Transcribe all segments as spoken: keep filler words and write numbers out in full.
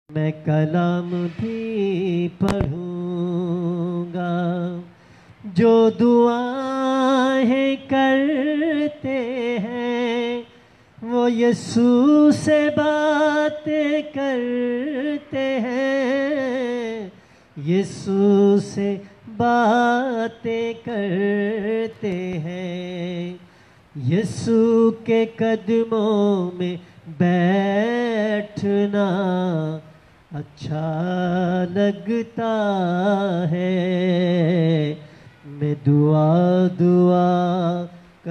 میں کلام بھی پڑھوں گا، جو دعائیں کرتے ہیں وہ یسوع سے باتیں کرتے ہیں، یسوع سے باتیں کرتے ہیں، یسوع کے قدموں میں بیٹھنا اچھا لگتا ہے۔ میں دعا دعا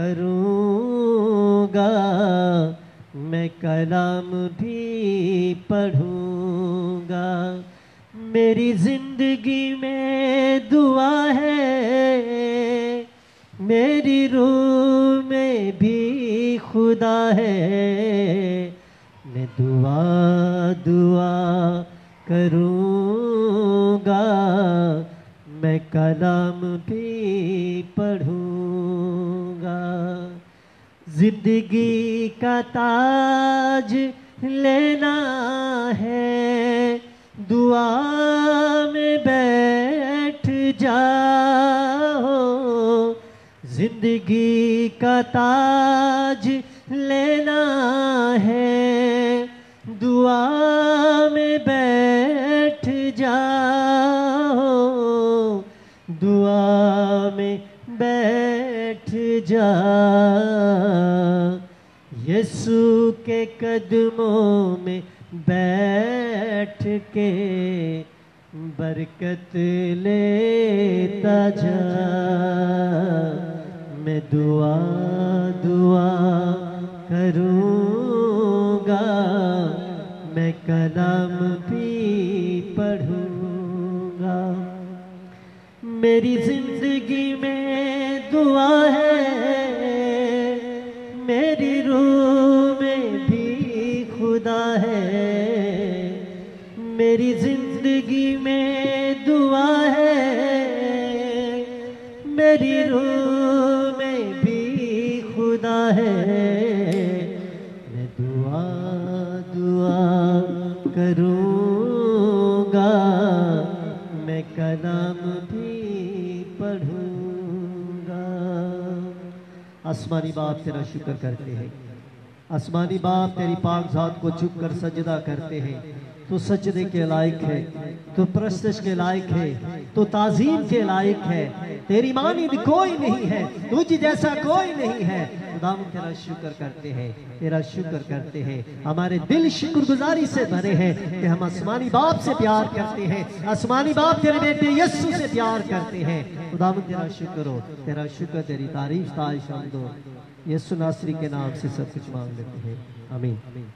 کروں گا، میں کلام بھی پڑھوں گا، میری زندگی میں دعا ہے، میری روح میں بھی خدا ہے، میں دعا دعا کروں گا، میں کلام بھی پڑھوں گا۔ زندگی کا تاج لینا ہے، دعا میں بیٹھ جاؤ، زندگی کا تاج لینا ہے، دعا میں بیٹھ جاؤ، دعا میں بیٹھ جا، یسوع کے قدموں میں بیٹھ کے برکت لیتا جا۔ میں دعا دعا کروں گا، میں کلام بھی پڑھوں گا، میری زندگی میں دعا ہے، میری روح میں بھی خدا ہے، میری زندگی میں دعا ہے، میری روح میں بھی خدا ہے، میں دعا دعا کروں گا، میں کلام بھی پڑھوں گا۔ آسمانی باپ تیرا شکر کرتے ہیں، آسمانی باپ تیری پاک ذات کو جھک کر سجدہ کرتے ہیں، تو سجدے کے لائق ہے، تو پرستش کے لائق ہے، تو تعظیم کے لائق ہے، تیری مانند کوئی نہیں ہے، تجھ جیسا کوئی نہیں ہے۔ خداوند تیرا شکر کرتے ہیں، تیرا شکر کرتے ہیں، ہمارے دل شکر گزاری سے بھرے ہیں کہ ہم آسمانی باپ سے پیار کرتے ہیں، آسمانی باپ تیرے بیٹے یسوع سے پیار کرتے ہیں۔ خداوند تیرا شکر ہو، تیرا شکر، تیری تعریف تعریف حمد ہو، یسوع ناصری کے نام سے سب کچھ مانگ لیتے ہیں، آمین۔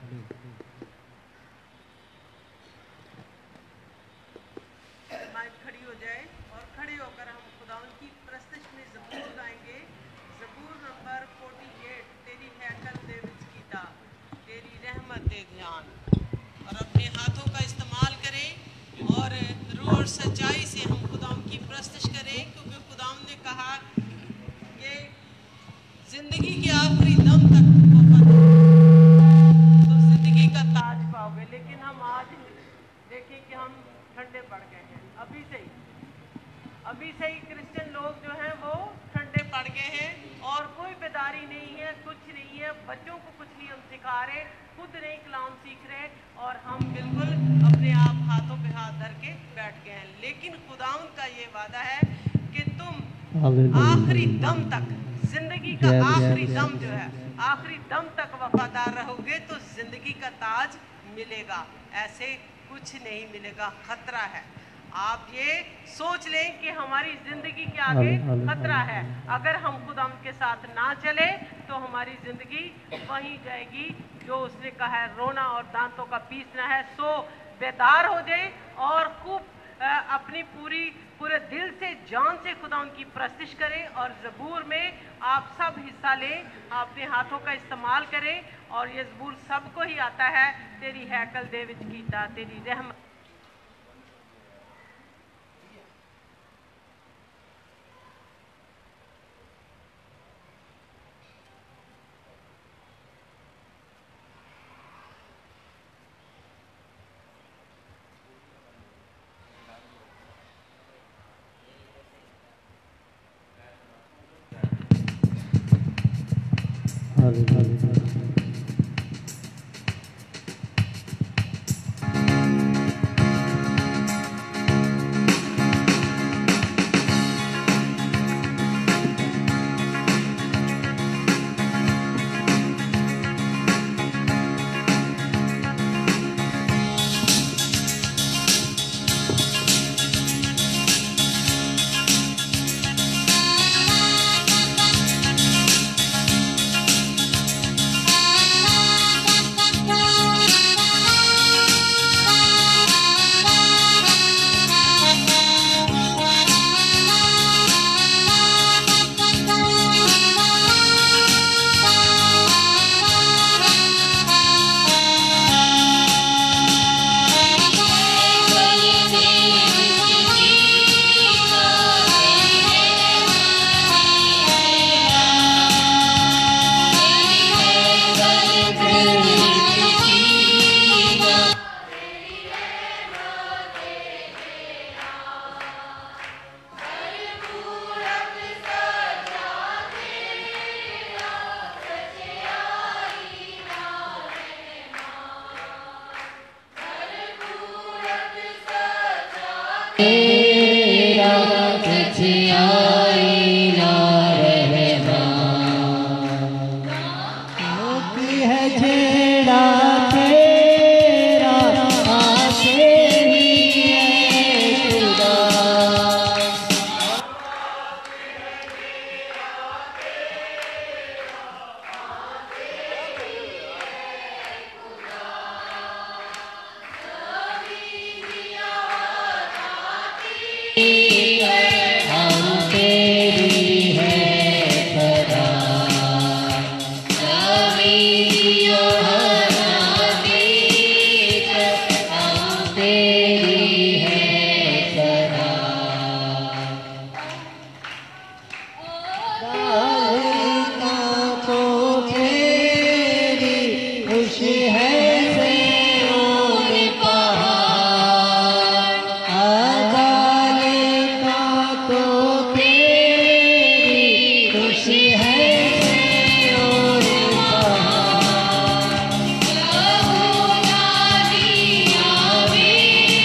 کھڑی ہو جائے اور کھڑے ہو کر ہم خداوند کی پرستش میں زبور گائیں گے۔ زبور نمبر اڑتالیس، تیری ہیکل دے وچ کیتا، تیری رحمت دے دھیان۔ اور اپنے ہاتھوں کا استعمال کریں اور روح اور سچائی سے ہم خداوند کی پرستش کریں، کیونکہ خداوند نے کہا کہ زندگی کے آخری دم تک تو زندگی کا تاج پاؤ گے۔ لیکن ہم آج دیکھیں کہ ہم ٹھنڈے پڑ گئے ہیں، ابھی سے ہی ابھی سے ہی کرسچن لوگ جو ہیں وہ ٹھنڈے پڑ گئے ہیں، اور کوئی بیداری نہیں ہے، کچھ نہیں ہے، بچوں کو کچھ نہیں ہم سکھا رہے، خود نہیں کلام سیکھ رہے، اور ہم بالکل اپنے آپ ہاتھوں پہ ہاتھ دھر کے بیٹھ گئے ہیں۔ لیکن خداوند کا یہ وعدہ ہے کہ تم آخری دم تک، زندگی کا آخری دم جو ہے، آخری دم تک وفادار رہو گے تو زندگی کا تاج ملے گا، ایسے کچھ نہیں ملے گا، خطرہ ہے۔ آپ یہ سوچ لیں کہ ہماری زندگی کے آگے خطرہ ہے، اگر ہم خداوند کے ساتھ نہ چلے تو ہماری زندگی وہیں جائے گی جو اس نے کہا ہے، رونا اور دانتوں کا پیسنا ہے۔ سو بیدار ہو جائیں اور خوب اپنی پوری پورے دل سے، جان سے خداوند کی پرستش کریں، اور زبور میں آپ سب حصہ لیں، اپنے ہاتھوں کا استعمال کریں، اور یہ زبور سب کو ہی آتا ہے۔ تیری ہیکل دے وچ کیتا، تیری رحمت Amen.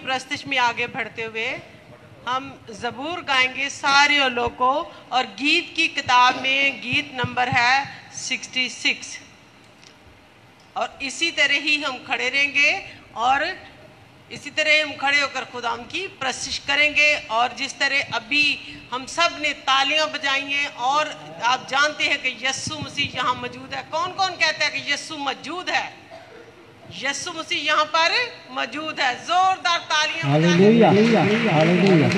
प्रस्तुति में आगे बढ़ते हुए हम ज़बूर गाएंगे सारे लोगों को, और गीत की किताब में गीत नंबर है छियासठ। और इसी तरह ही हम खड़े रहेंगे और इसी तरह हम खड़े होकर खुदाम की प्रस्तुति करेंगे। और जिस तरह अभी हम सब ने तालियां बजाई हैं और आप जानते हैं कि यीशु मसीह यहाँ मौजूद है। कौन कौन कहता है कि यीशु मौजूद है? यीशु मसीह यहाँ पर मौजूद है। जोरदार तालियां हालेलुया, हालेलुया।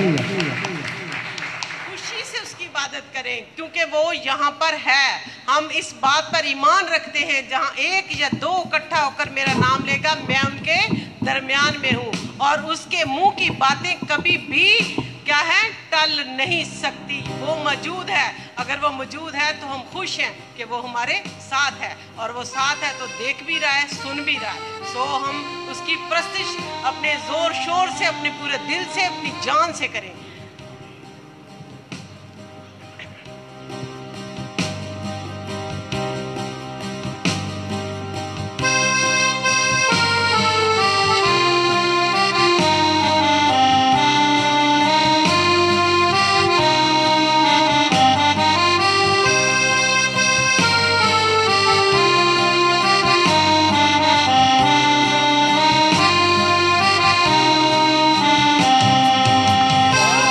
खुशी से उसकी इबादत करें क्योंकि वो यहाँ पर है। हम इस बात पर ईमान रखते हैं, जहाँ एक या दो इकट्ठा होकर मेरा नाम लेगा, मैं उनके दरमियान में हूँ। और उसके मुंह की बातें कभी भी क्या है, टल नहीं सकती। वो मौजूद है। अगर वो मौजूद है तो हम खुश हैं कि वो हमारे साथ है, और वो साथ है तो देख भी रहा है, सुन भी रहा है। सो हम उसकी प्रस्तुति अपने जोर शोर से, अपने पूरे दिल से, अपनी जान से करें। Hallelujah.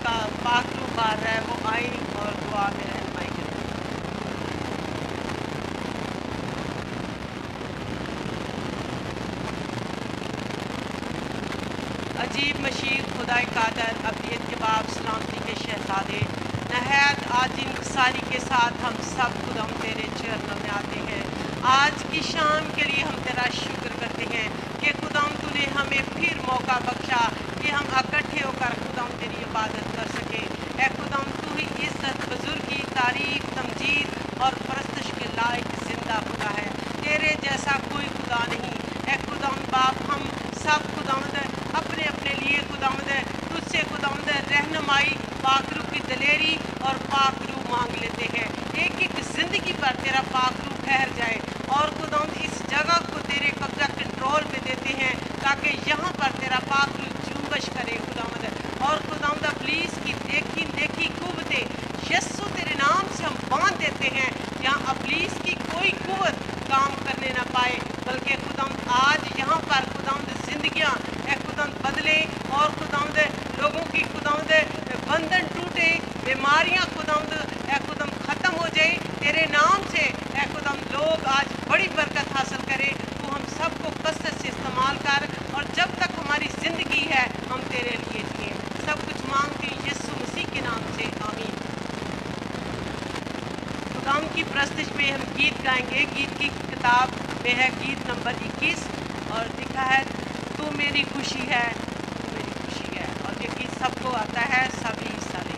का पाक रूह बार रहा है वो आई और दुआ में रहनुमाई करें। अजीब मशीर खुदाई कादर अबदियत के बाप सलामती के शहजादे नहायत आज इंकसारी के साथ हम सब खुदा तेरे चरणों में आते हैं। आज की शाम के लिए हम तेरा शुक्र करते हैं कि खुदा तूने हमें फिर मौका बख्शा कि हम इकट्ठे होकर खुदा तेरी इबादत कर सकें। ए खुदा तू ही इज्जत बुजुर्गी तारीफ तमजीद और परस्तश के लायक जिंदा खुदा है, तेरे जैसा कोई खुदा नहीं। ए खुदा बाप हम सब खुदावंद अपने अपने लिए खुदावंद तुझसे खुदावंद रहनुमाई पाक रूह की दलेरी और पाक रूह मांग लेते हैं। एक एक ज़िंदगी पर तेरा पाक रूह ठहर जाए और खुदावंद इस जगह को तेरे कब्जा कंट्रोल में देते हैं ताकि यहाँ पर तेरा पाक रूह जुम्बश करे खुदावंद। और खुदावंद इब्लीस की देखी देखी कुव्वतें यस्सु तेरे नाम से हम बांध देते हैं, जहाँ इब्लीस की कोई कुव्वत काम करने ना पाए, बल्कि खुदावंद आज यहाँ पर खुदावंद जिंदगियाँ ए खुदावंद बदले और खुदावंद लोगों की खुदावंद बंधन टूटे, बीमारियाँ खुदावंद ए खुदावंद ख़त्म हो जाए तेरे नाम से। ए खुदावंद लोग आज बड़ी बरकत हासिल करें। तू हम सबको कसरत से इस्तेमाल कर और जब तक हमारी ज़िंदगी है हम तेरे लिए जिए। सब कुछ मांगते हैं यीशु मसीह के नाम से, आमीन। खुदाम की प्रस्तुति में हम गीत गाएंगे। गीत की किताब में है गीत नंबर इक्कीस और लिखा है तू मेरी खुशी है, तू मेरी खुशी है। और ये गीत सबको आता है, सभी हिस्सा लें।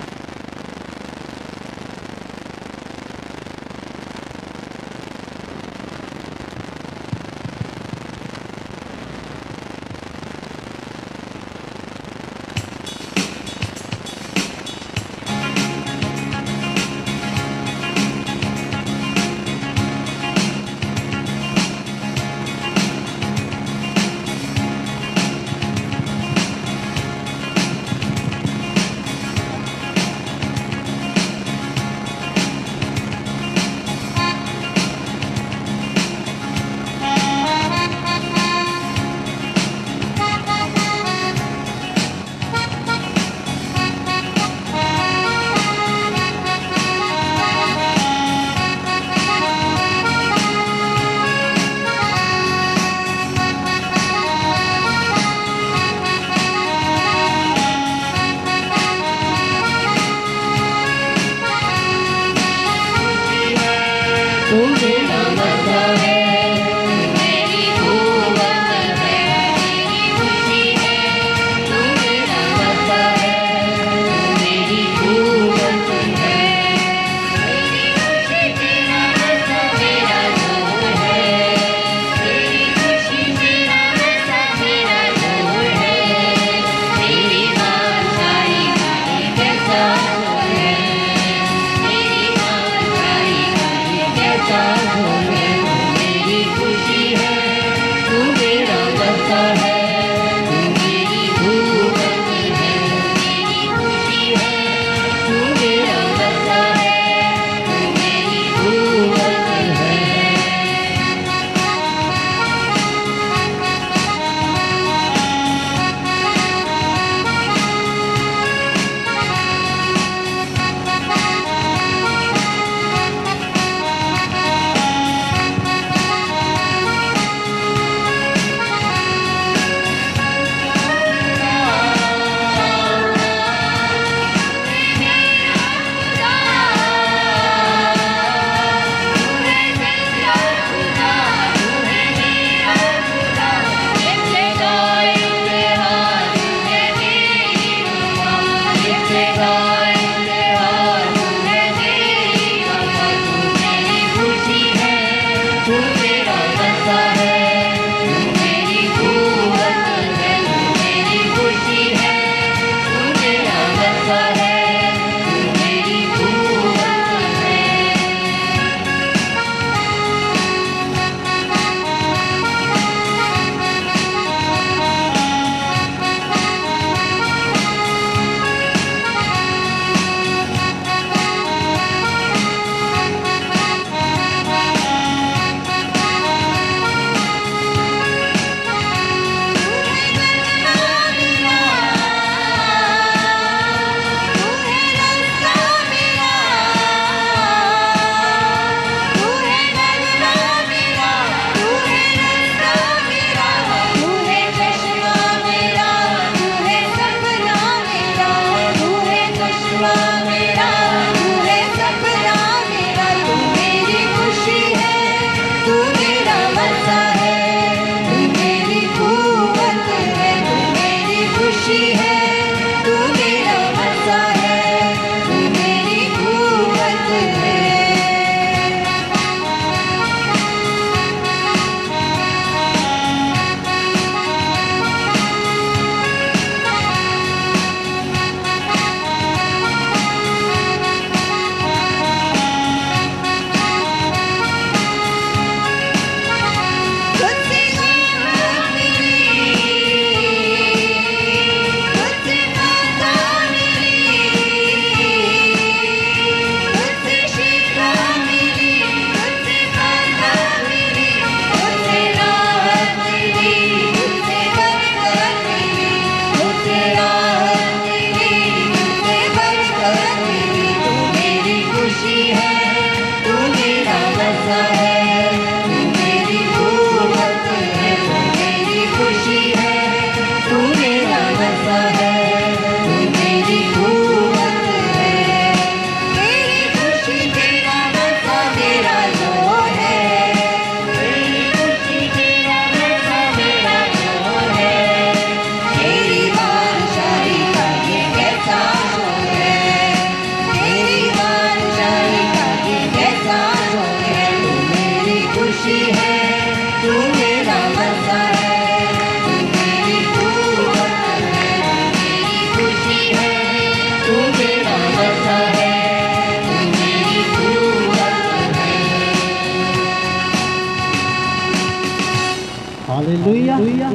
हालेलुया।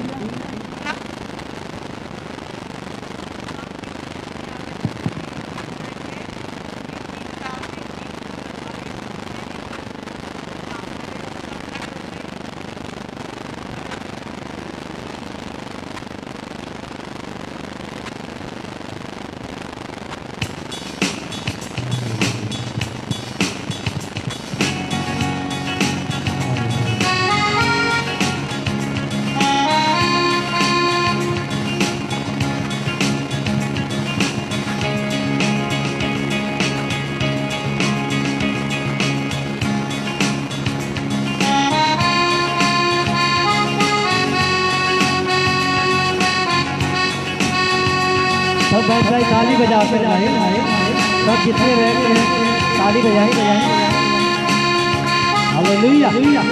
सब बैठ भाई ताली बजा कर आए, सब जितने बैठे हैं ताली बजाएं बजाएं। हालेलुया।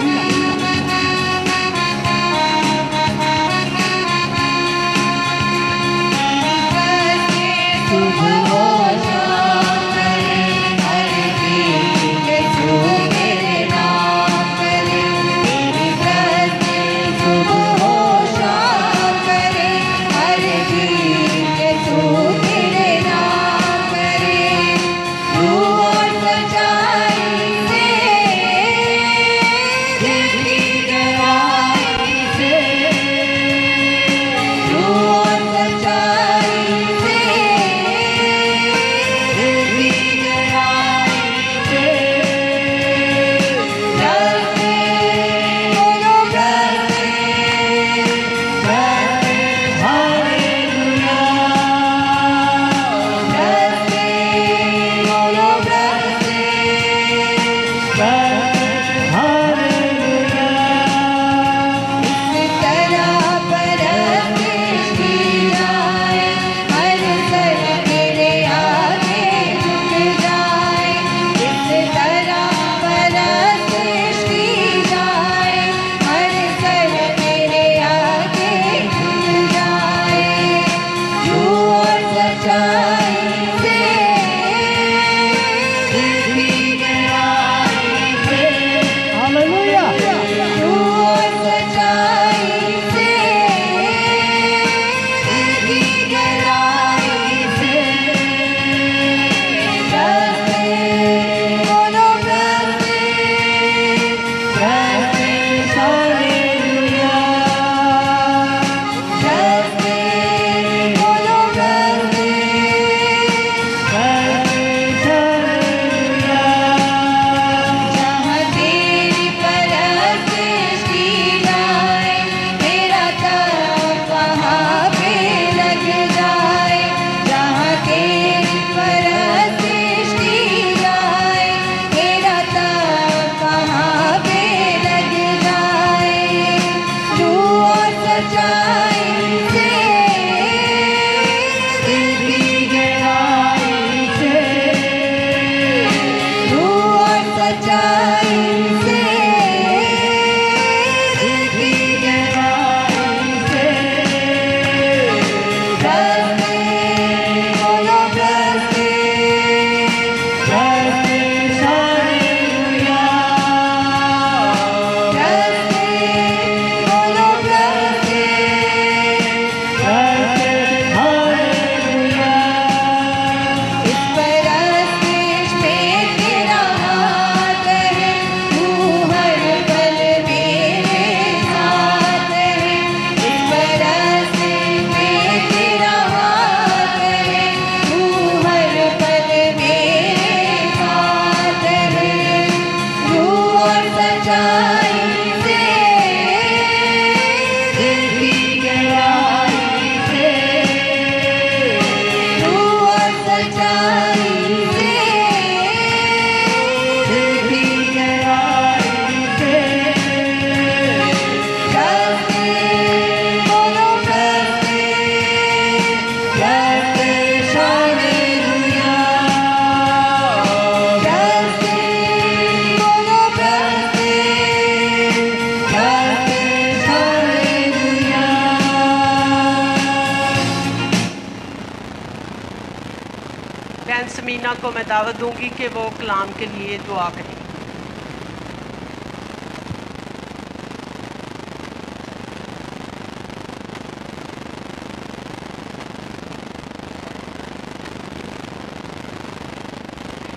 समीना को मैं दावत दूंगी कि वो कलाम के लिए दुआ करें।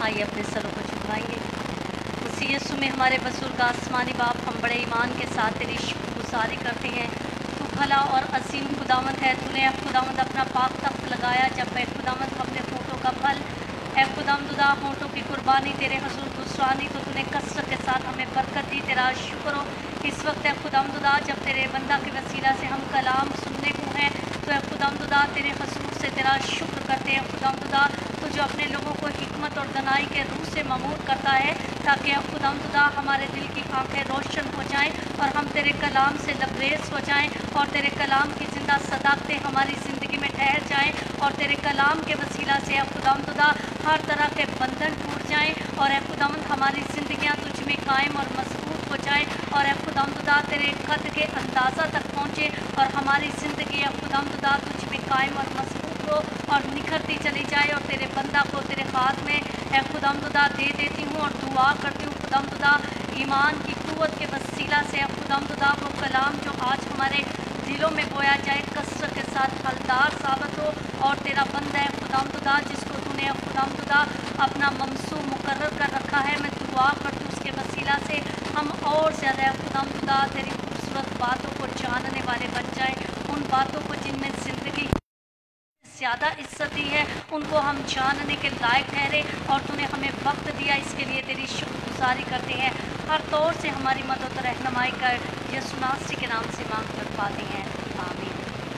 آئیے اپنے سروں کو جھکائیں گے۔ اسی یسوع میں ہمارے بزرگ آسمانی باپ، ہم بڑے ایمان کے ساتھ تیری شکر گزاری کرتے ہیں۔ تو بھلا اور عظیم خداوند ہے، تو نے اے خداوند اپنا پاک تخت لگایا جب اے خداوند ہم نے ہونٹوں کا پھل اے خداوند خدا ہونٹوں کی قربانی تیرے حضور گزرانی، تو تو نے کثرت کے ساتھ ہمیں برکت دی۔ تیرا شکر ہو اس وقت اے خداوند خدا، جب تیرے بندہ کے وسیلہ سے ہم کلام سننے کو ہیں، تو اے خداوند خدا تیرے حضور سے تیرا شکر کرتے ہیں خداوند خدا، تو جو اپنے لوگوں کو حکمت اور دانائی کے روح سے مامور کرتا ہے، تاکہ اے خداوند خدا ہمارے دل کی آنکھیں روشن ہو جائیں اور ہم تیرے کلام سے لبریز ہو جائیں، اور تیرے کلام کی زندہ صداقتیں ہماری زندگی میں ٹھہر جائیں، اور تیرے کلام کے وسیلہ سے اے خداوند خدا ہر طرح کے بندھن ٹوٹ جائیں، اور اے خداوند ہماری زندگیاں تجھ میں قائم اور مضبوط ہو جائیں، اور اے خداوند خدا تیرے قد کے اندازہ تک پہنچے، اور ہماری زندگی اے خداوند خدا تجھ میں قائم اور مضبوط ہو اور نکھرتی چلی جائے، اور تیرے بندہ کو تیرے ہاتھ میں اے خداوند خدا دے دیتی ہوں اور دعا کرتی ہوں خداوند خدا ایمان کی قوت کے وسیلہ سے اے خداوند خدا وہ کلام جو آج ہمارے دلوں میں بویا جائے کثرت کے ساتھ پھلدار ثابت ہو، اور تیرا بندہ ہے خداوند خدا جس کو تو نے اے خداوند خدا اپنا ممسو مقرر کر رکھا ہے، میں دعا کرتی ہوں اس کے وسیلہ سے ہم اور زیادہ اے خداوند خدا تیری خوبصورت باتوں کو جاننے والے بن جائیں، ان باتوں کو جن میں زندگی زیادہ عزت دی ہے ان کو ہم جاننے کے لائق ٹھہرے، اور تو نے ہمیں وقت دیا، اس کے لیے تیری شکر گزاری کرتے ہیں۔ ہر طور سے ہماری مدد و رہنمائی کر، یسوع مسیح کے نام سے مانگ کر پاتے ہیں، آمین۔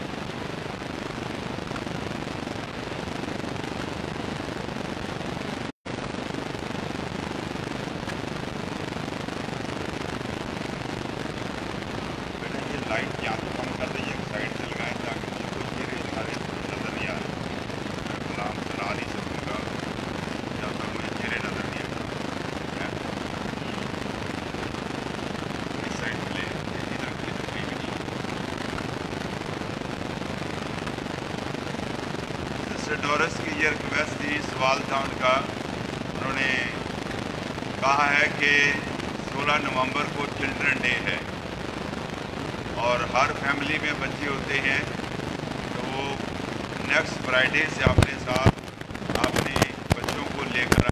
لائٹ یا تو کم کر دیں ایک سائڈ سے لگائیں تاکہ مجھے کوئی چہرے اشارے نظر نہیں آ رہے، میں کلام چلا نہیں سکوں گا جب تک مجھے چہرے نظر نہیں آتا۔ اس سائڈ سے لے ادھر کی تقریب نہیں۔ سسٹر ڈورس کی یہ ریکویسٹ تھی، سوال تھا ان کا، انہوں نے کہا ہے کہ سولہ نومبر کو چلڈرن ڈے ہے اور ہر فیملی میں بچے ہوتے ہیں، تو وہ نیکسٹ فرائیڈے سے اپنے ساتھ اپنے بچوں کو لے کر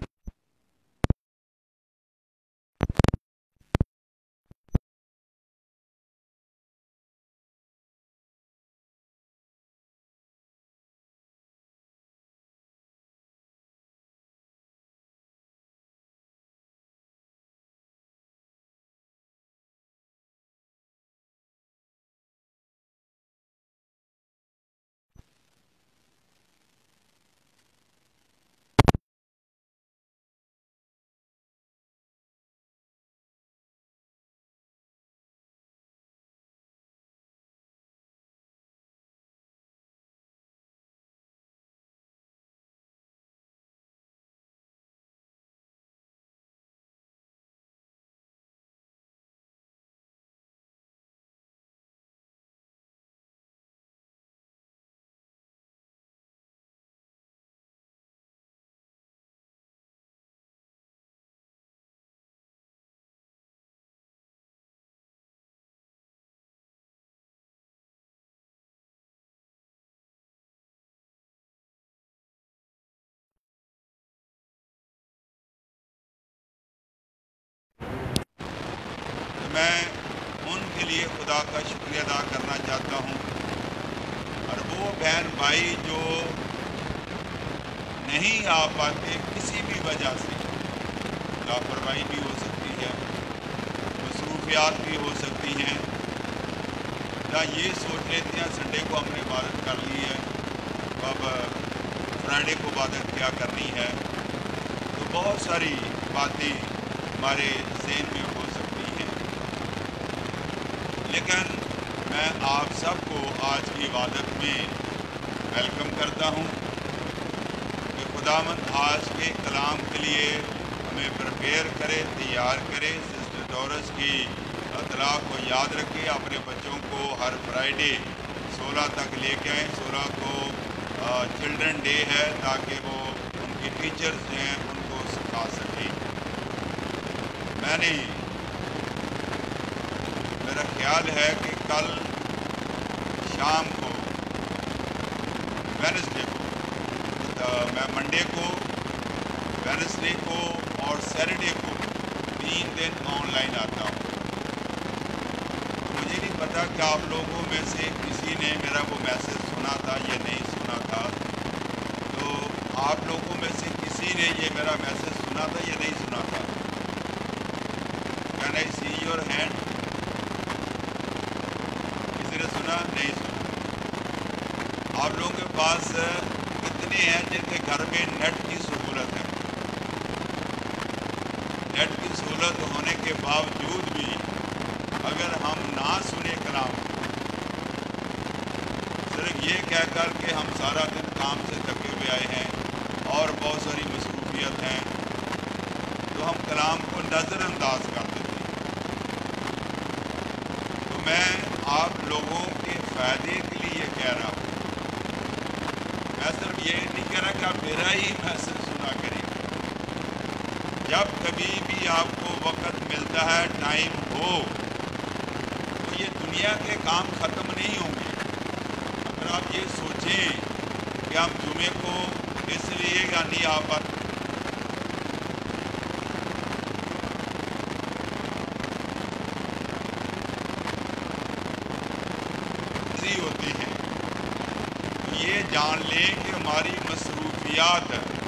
میں ان کے لیے خدا کا شکریہ ادا کرنا چاہتا ہوں، اور وہ بہن بھائی جو نہیں آ پاتے کسی بھی وجہ سے، لاپرواہی بھی ہو سکتی ہے، مصروفیات بھی ہو سکتی ہیں، یا یہ سوچ لیتے ہیں سنڈے کو ہم نے عبادت کر لی ہے، اب فرائیڈے کو عبادت کیا کرنی ہے، تو بہت ساری باتیں ہمارے ذہن میں ہو سکتی ہیں، لیکن میں آپ سب کو آج کی عبادت میں ویلکم کرتا ہوں کہ خداوند آج کے کلام کے لیے ہمیں پریپیئر کرے، تیار کرے۔ سسٹر ڈورس کی اطلاع کو یاد رکھے، اپنے بچوں کو ہر فرائیڈے سولہ تک لے کے آئیں۔ سولہ کو چلڈرن ڈے ہے تاکہ وہ ان کی ٹیچرز ہیں ان کو سکھا سکیں۔ میں نے میرا خیال ہے کہ کل شام کو وینسڈے کو میں منڈے کو वेडनेसडे को और सैटरडे को तीन दिन ऑनलाइन आता हूँ। मुझे नहीं पता कि आप लोगों में से किसी ने मेरा वो मैसेज सुना था या नहीं सुना था। तो आप लोगों में से किसी ने ये मेरा मैसेज सुना था या नहीं सुना था? Can I see your hand? किसी ने सुना? नहीं सुना। आप लोगों के पास कितने हैं जिनके घर में नेट की सहूलत है? नेट की सहूलत होने के बावजूद भी अगर हम ना सुने कलाम, सिर्फ ये कहकर कि हम सारा दिन काम से थके हुए आए हैं और बहुत सारी मसरूफियत हैं, तो हम कलाम को नज़रअंदाज कर देते हैं। तो मैं आप लोगों के फ़ायदे के लिए ये कह रहा हूँ, मैं सिर्फ ये नहीं कह रहा कि आप मेरा ही मैसेज सुना करें। जब कभी भी आपको वक्त मिलता है, टाइम हो, तो ये दुनिया के काम ख़त्म नहीं होंगे। अगर आप ये सोचें कि हम जुमे को इसलिए या नहीं आ पाते होती हैं, तो ये जान लें कि हमारी मसरूफियात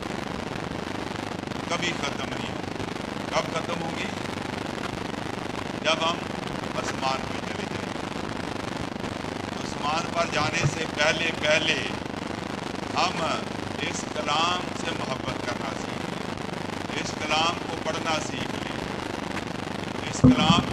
कभी ख़त्म नहीं होगी। कब ख़त्म होगी? जब हम आसमान पे चले जाएंगे। आसमान पर जाने से पहले पहले हम इस कलाम से मोहब्बत करना सीख लें, इस कलाम को पढ़ना सीख लें, इस कलाम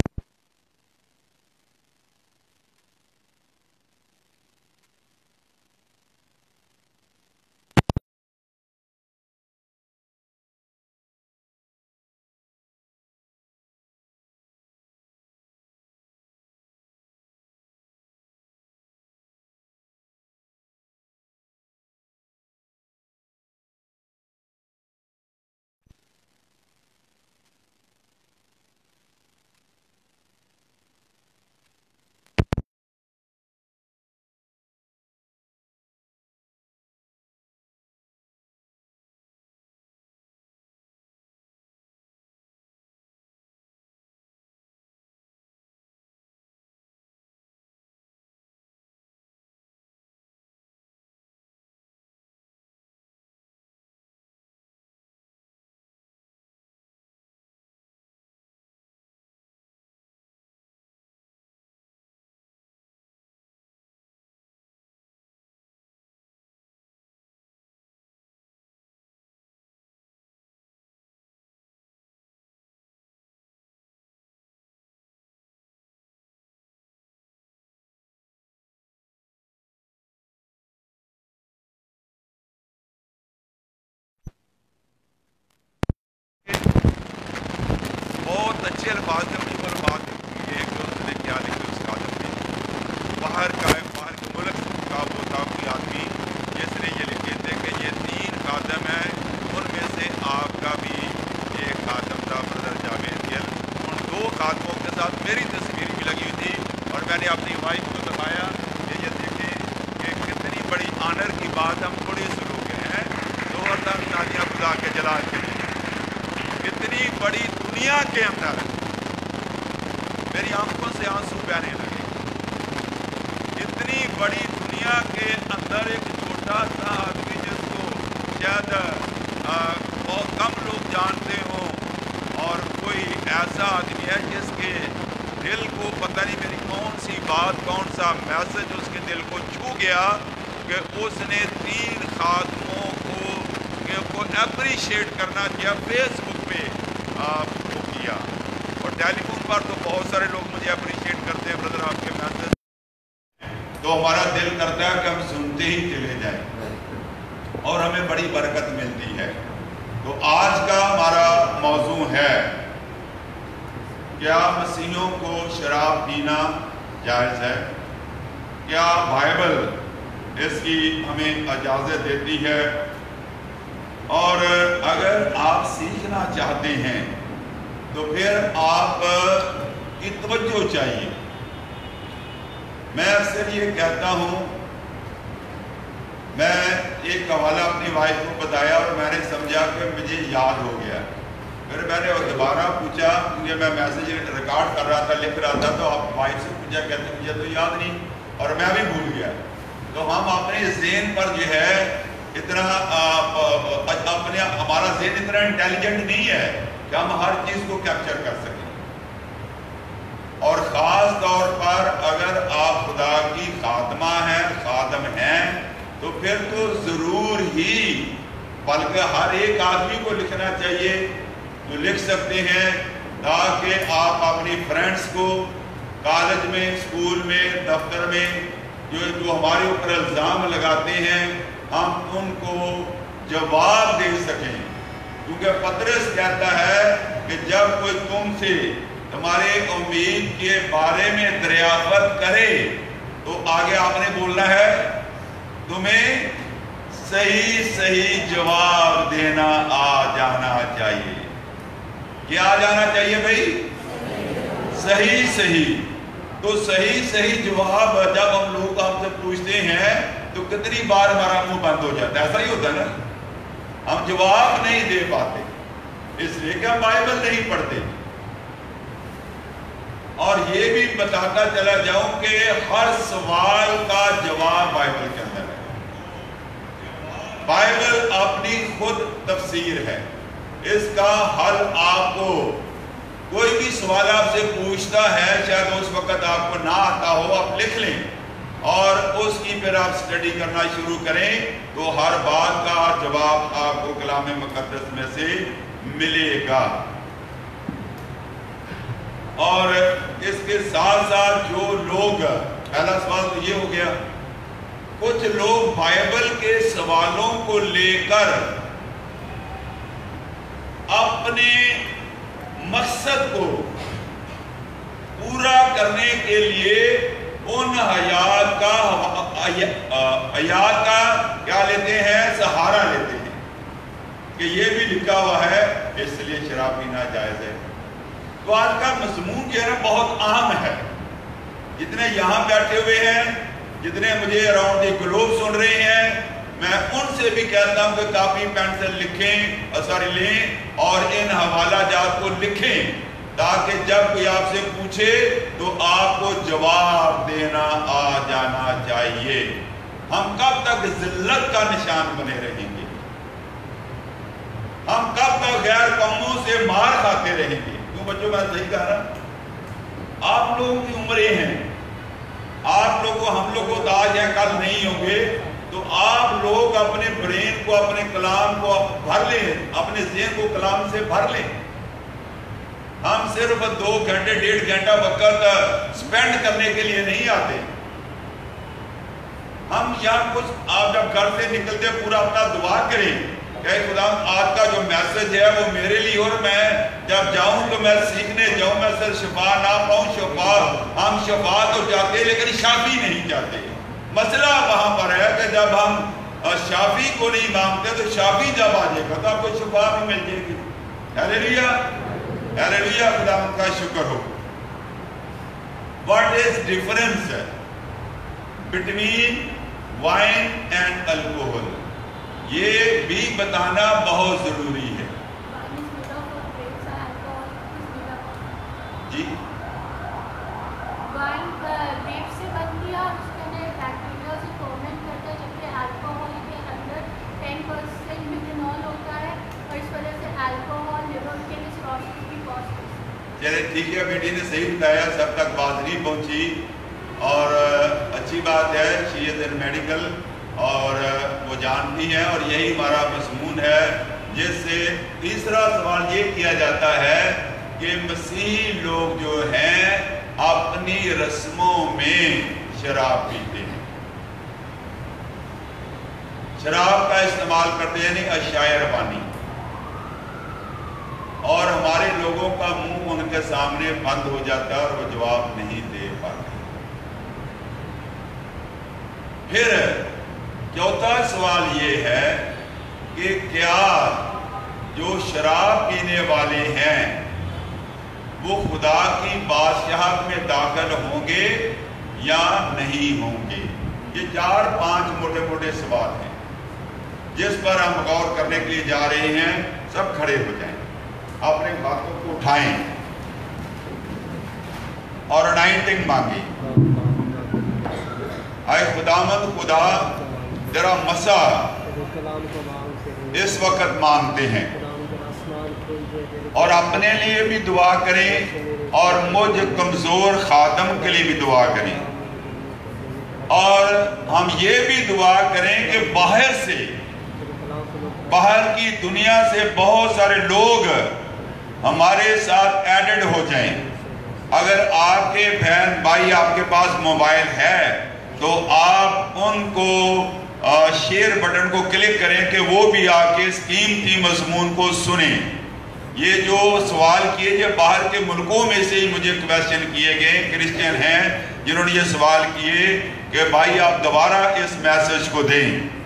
बहुत अच्छे अल्फाज में अपनी पर बात की है कि उसने क्या लिखा उस कादम में। बाहर का बाहर के मुल्क का वो था कोई आदमी जिसने ये लिखे थे कि ये तीन कादम है, उनमें से आपका भी एक कादम था ब्रदर जावेद गिल। उन दो कादमों के साथ मेरी तस्वीर भी लगी हुई थी और मैंने अपनी वाइफ को दिखाया कि ये देखें कि कितनी बड़ी आनर की बात हम थोड़ी शुरू हो गए हैं। दो हजार शादियाँ खुदा के जलाल के लिए इतनी बड़ी दुनिया के अंदर मेरी आंखों से आंसू बहने लगे। इतनी बड़ी दुनिया के अंदर एक छोटा सा आदमी जिसको शायद बहुत कम लोग जानते हों और कोई ऐसा आदमी है जिसके दिल को पता नहीं मेरी कौन सी बात, कौन सा मैसेज उसके दिल को छू गया कि उसने तीन खादमों को को एप्रिशिएट करना किया फेसबुक पे वो किया। और टेलीफोन पर तो बहुत सारे लोग मुझे अप्रिशिएट करते हैं ब्रदर आपके मैसेज, तो हमारा दिल करता है कि हम सुनते ही चले जाएं और हमें बड़ी बरकत मिलती है। तो आज का हमारा मौजू है, क्या मसीहियों को शराब पीना जायज़ है? क्या बाइबल इसकी हमें इजाज़त देती है? और अगर आप सीखना चाहते हैं तो फिर आप की तवज्जो चाहिए। मैं अक्सर ये कहता हूँ, मैं ایک حوالہ اپنی وائف کو بتایا اور میں نے سمجھا کہ مجھے یاد ہو گیا. پھر میں نے دوبارہ پوچھا کیونکہ میں میسیج ریکارڈ کر رہا تھا, لکھ رہا تھا, تو آپ وائف سے پوچھا, کہتے مجھے تو یاد نہیں اور میں بھی بھول گیا. تو ہم اپنے ذہن پر جو ہے اتنا اپنے ہمارا ذہن اتنا انٹیلیجنٹ نہیں ہے کہ ہم ہر چیز کو کیپچر کر سکیں. اور خاص طور پر اگر آپ خدا کی خادمہ ہیں, خادم ہیں, تو پھر تو ضرور ہی, بلکہ ہر ایک آدمی کو لکھنا چاہیے. تو لکھ سکتے ہیں تاکہ آپ اپنی فرینڈس کو کالج میں, اسکول میں, دفتر میں جو جو ہمارے اوپر الزام لگاتے ہیں ہم ان کو جواب دے سکیں. کیونکہ پطرس کہتا ہے کہ جب کوئی تم سے تمہارے امید کے بارے میں دریافت کرے تو آگے آپ نے بولنا ہے تمہیں صحیح صحیح جواب دینا آ جانا چاہیے. کیا آ جانا چاہیے بھائی؟ صحیح صحیح. تو صحیح صحیح جواب جب ہم لوگ ہم سے پوچھتے ہیں تو کتنی بار ہمارا منہ بند ہو جاتا ہے. ایسا ہی ہوتا ہے نا, ہم جواب نہیں دے پاتے اس لیے کہ ہم بائبل نہیں پڑھتے. اور یہ بھی بتاتا چلا جاؤں کہ ہر سوال کا جواب بائبل کے اندر ہے. بائبل اپنی خود تفسیر ہے, اس کا حل آپ کو, کوئی بھی سوال آپ سے پوچھتا ہے شاید اس وقت آپ کو نہ آتا ہو, آپ لکھ لیں اور اس کی پھر آپ سٹڈی کرنا شروع کریں تو ہر بات کا جواب آپ کو کلام مقدس میں سے ملے گا. اور اس کے ساتھ ساتھ جو لوگ, پہلا سوال تو یہ ہو گیا, کچھ لوگ بائبل کے سوالوں کو لے کر اپنے مقصد کو پورا کرنے کے لیے ان حیات کا حیات کا کیا لیتے ہیں, سہارا لیتے ہیں کہ یہ بھی لکھا ہوا ہے اس لیے شراب پینا جائز ہے. تو آج کا مضمون جو ہے نا بہت عام ہے. جتنے یہاں بیٹھے ہوئے ہیں, جتنے مجھے اراؤنڈ دی گلوب سن رہے ہیں, میں ان سے بھی کہتا ہوں کہ کاپی پینسل لکھیں, سوری لیں اور ان حوالہ جات کو لکھیں تاکہ جب کوئی آپ سے پوچھے تو آپ کو جواب دینا آ جانا چاہیے. ہم کب تک ذلت کا نشان بنے رہیں گے؟ ہم کب تک غیر قوموں سے مار کھاتے رہیں گے؟ کیوں بچوں میں صحیح کہہ رہا, آپ لوگوں کی عمریں ہیں, آپ لوگوں ہم لوگ کو آج یا کل نہیں ہوں گے, تو آپ لوگ اپنے برین کو, اپنے کلام کو بھر لیں, اپنے ذہن کو کلام سے بھر لیں. ہم صرف دو گھنٹے ڈیڑھ گھنٹہ وقت سپینڈ کرنے کے لیے نہیں آتے. ہم یہاں کچھ, آپ جب گھر سے نکلتے پورا اپنا دعا کریں کہ خدا آج کا جو میسج ہے وہ میرے لیے, اور میں جب جاؤں تو میں سیکھنے جاؤں, میں صرف شفا نہ پاؤں. شفا, ہم شفا تو چاہتے ہیں لیکن شافی نہیں چاہتے. مسئلہ وہاں پر ہے کہ جب ہم شافی کو نہیں مانگتے تو شافی جب آ جائے گا تو آپ کو شفا بھی مل جائے گی. ہیلیلویا, ہیلیلویا, خدا کا شکر ہو. What is difference between wine and alcohol? یہ بھی بتانا بہت ضروری ہے. جی وائن گریپ سے بنتی ہے اور اس کے اندر بیکٹیریا سے فرمنٹ کرتا ہے, جبکہ الکوہول کے اندر ٹین پرسینٹ میتھنول ہوتا ہے اور اس وجہ سے الکوہول لیور کے لیے سروسس کی کاسٹ. چلے ٹھیک ہے, بیٹی نے صحیح بتایا, سب تک بات نہیں پہنچی اور اچھی بات ہے. شی از ان میڈیکل اور وہ جانتی ہے, اور یہی ہمارا مضمون ہے, جس سے تیسرا سوال یہ کیا جاتا ہے کہ مسیحی لوگ جو ہیں اپنی رسموں میں شراب پیتے ہیں, شراب کا استعمال کرتے ہیں, یعنی اشیاء ربانی, اور ہمارے لوگوں کا منہ ان کے سامنے بند ہو جاتا ہے اور وہ جواب نہیں دے پاتے. پھر چوتھا سوال یہ ہے کہ کیا جو شراب پینے والے ہیں وہ خدا کی بادشاہت میں داخل ہوں گے یا نہیں ہوں گے؟ یہ چار پانچ موٹے موٹے سوال ہیں. جس پر ہم غور کرنے کے لیے جا رہے ہیں، سب کھڑے ہو جائیں، اپنے ہاتھوں کو اٹھائیں اور انائنٹنگ مانگیں۔ اے خداوند خدا، تیرا مسا اس وقت مانگتے ہیں، اور اپنے لیے بھی دعا کریں اور مجھ کمزور خادم کے لیے بھی دعا کریں، اور ہم یہ بھی دعا کریں کہ باہر سے، باہر کی دنیا سے بہت سارے لوگ ہمارے ساتھ ایڈڈ ہو جائیں۔ اگر آپ کے بہن بھائی آپ کے پاس موبائل ہے تو آپ ان کو شیئر بٹن کو کلک کریں کہ وہ بھی آ کے اس قیمتی مضمون کو سنیں۔ یہ جو سوال کیے جو باہر کے ملکوں میں سے ہی مجھے کویسچن کیے گئے، کرسچن ہیں جنہوں نے یہ سوال کیے کہ بھائی آپ دوبارہ اس میسج کو دیں۔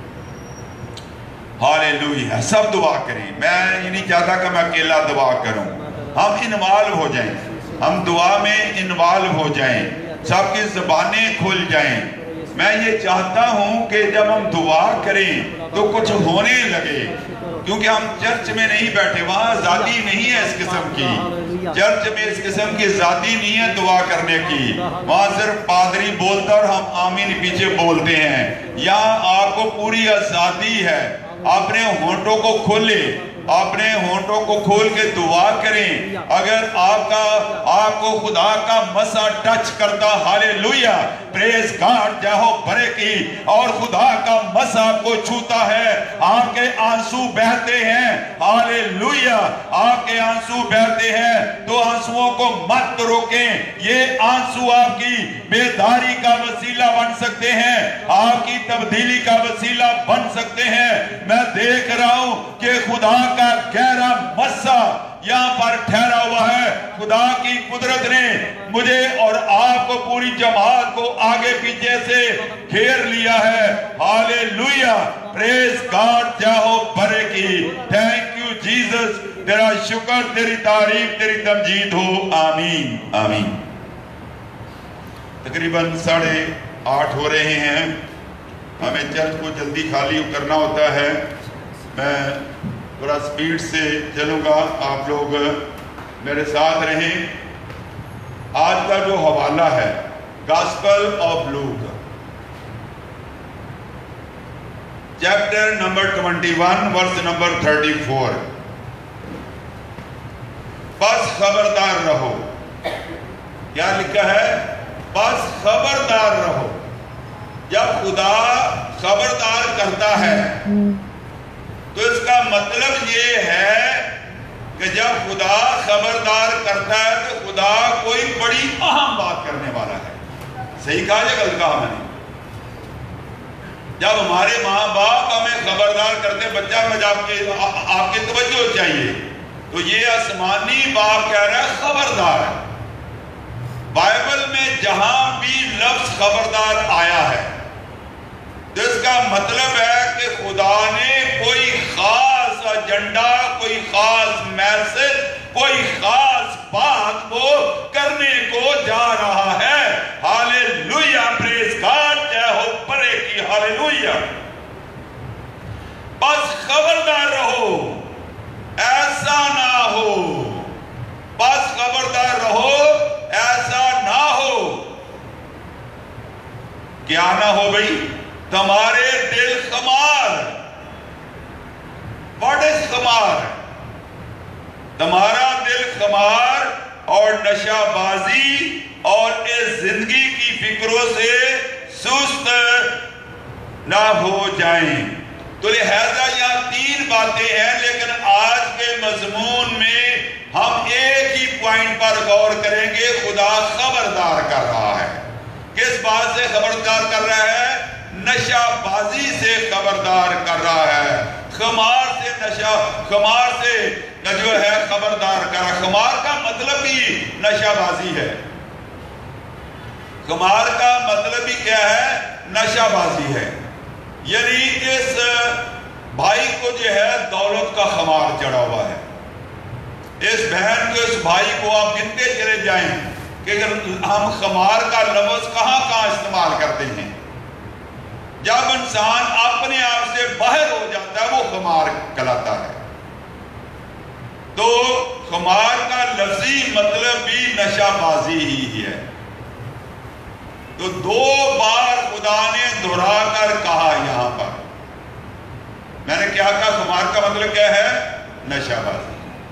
ہاللیلویہ، سب دعا کریں۔ میں یہ نہیں چاہتا کہ میں اکیلا دعا کروں، ہم انوالو ہو جائیں، ہم دعا میں انوالو ہو جائیں، سب کی زبانیں کھل جائیں۔ میں یہ چاہتا ہوں کہ جب ہم دعا کریں تو کچھ ہونے لگے، کیونکہ ہم چرچ میں نہیں بیٹھے، وہاں آزادی نہیں ہے اس قسم کی، چرچ میں اس قسم کی آزادی نہیں ہے دعا کرنے کی، وہاں صرف پادری بولتا اور ہم آمین پیچھے بولتے ہیں۔ یہاں آپ کو پوری آزادی ہے، اپنے ہونٹوں کو کھولے، اپنے ہونٹوں کو کھول کے دعا کریں۔ اگر آپ کا آپ کو خدا کا مسا ٹچ کرتا، ہاللیلویہ، پریز گاڈ، جہو بھرے کی، اور خدا کا مسا کو چھوتا ہے، آپ کے آنسو بہتے ہیں، ہاللیلویہ، آپ کے آنسو بہتے ہیں تو آنسوؤں کو مت روکیں۔ یہ آنسو آپ کی بیداری کا وسیلہ بن سکتے ہیں، آپ کی تبدیلی کا وسیلہ بن سکتے ہیں۔ میں دیکھ رہا ہوں کہ خدا کا گہرا مسا یہاں پر ٹھہرا ہوا ہے۔ خدا کی قدرت نے مجھے اور آپ کو، پوری جماعت کو آگے پیچھے سے گھیر لیا ہے۔ ہاللیلویہ، پریز گاڈ، جاہو بھرے کی، تھینک یو جیزس، تیرا شکر، تیری تعریف، تیری تمجید ہو، آمین آمین۔ تقریباً ساڑھے آٹھ ہو رہے ہیں، ہمیں چرچ کو جلدی خالی کرنا ہوتا ہے۔ میں تھوڑا سپیڈ سے چلوں گا، آپ لوگ میرے ساتھ رہیں۔ آج کا جو حوالہ ہے gospel of Luke, chapter number twenty one, verse number thirty four. بس خبردار رہو، کیا لکھا ہے؟ بس خبردار رہو۔ جب خدا خبردار کرتا ہے تو اس کا مطلب یہ ہے کہ جب خدا خبردار کرتا ہے تو خدا کوئی بڑی اہم بات کرنے والا ہے۔ صحیح کہا یا غلط کہا میں نے؟ جب ہمارے ماں باپ ہمیں خبردار کرتے، بچہ میں جب آپ کی توجہ چاہیے، تو یہ آسمانی باپ کہہ رہا ہے خبردار ہے۔ بائبل میں جہاں بھی لفظ خبردار آیا ہے تو اس کا مطلب ہے کہ خدا نے کوئی خاص ایجنڈا، کوئی خاص میسج، کوئی خاص بات کو کرنے کو جا رہا ہے۔ ہاللیلویہ، پریز گاڈ، جے ہو پرے کی، ہاللیلویہ۔ بس خبردار رہو، ایسا نہ ہو، بس خبردار رہو، ایسا نہ ہو، کیا نہ ہو بھئی؟ تمہارے دل خمار۔ واٹ از خمار؟ تمہارا دل خمار اور نشہ بازی اور اس زندگی کی فکروں سے سست نہ ہو جائیں۔ تو لہذا یہاں تین باتیں ہیں، لیکن آج کے مضمون میں ہم ایک ہی پوائنٹ پر غور کریں گے۔ خدا خبردار کر رہا ہے۔ کس بات سے خبردار کر رہا ہے؟ نشہ بازی سے خبردار کر رہا ہے، خمار سے، نشہ خمار سے جو ہے خبردار کر رہا ہے۔ خمار کا مطلب بھی نشہ بازی ہے، خمار کا مطلب بھی کیا ہے؟ نشہ بازی ہے۔ یعنی اس بھائی کو جو ہے دولت کا خمار چڑھا ہوا ہے، اس بہن کو، اس بھائی کو آپ گنتے چلے جائیں کہ ہم خمار کا لفظ کہاں کہاں استعمال کرتے ہیں۔ جب انسان اپنے آپ سے باہر ہو جاتا ہے وہ خمار کہلاتا ہے. تو خمار کا لفظی مطلب بھی نشہ بازی ہی ہے. تو دو بار خدا نے دہرا کر کہا یہاں پر. میں نے کیا کہا؟ خمار کا مطلب کیا ہے؟ نشہ بازی.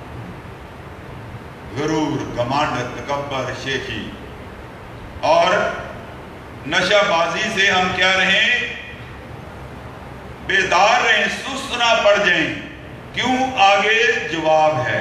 غرور، گھمنڈ، تکبر، شیخی. اور نشہ بازی سے ہم کیا رہیں؟ بیدار رہیں، سست نہ پڑ جائیں. کیوں؟ آگے جواب ہے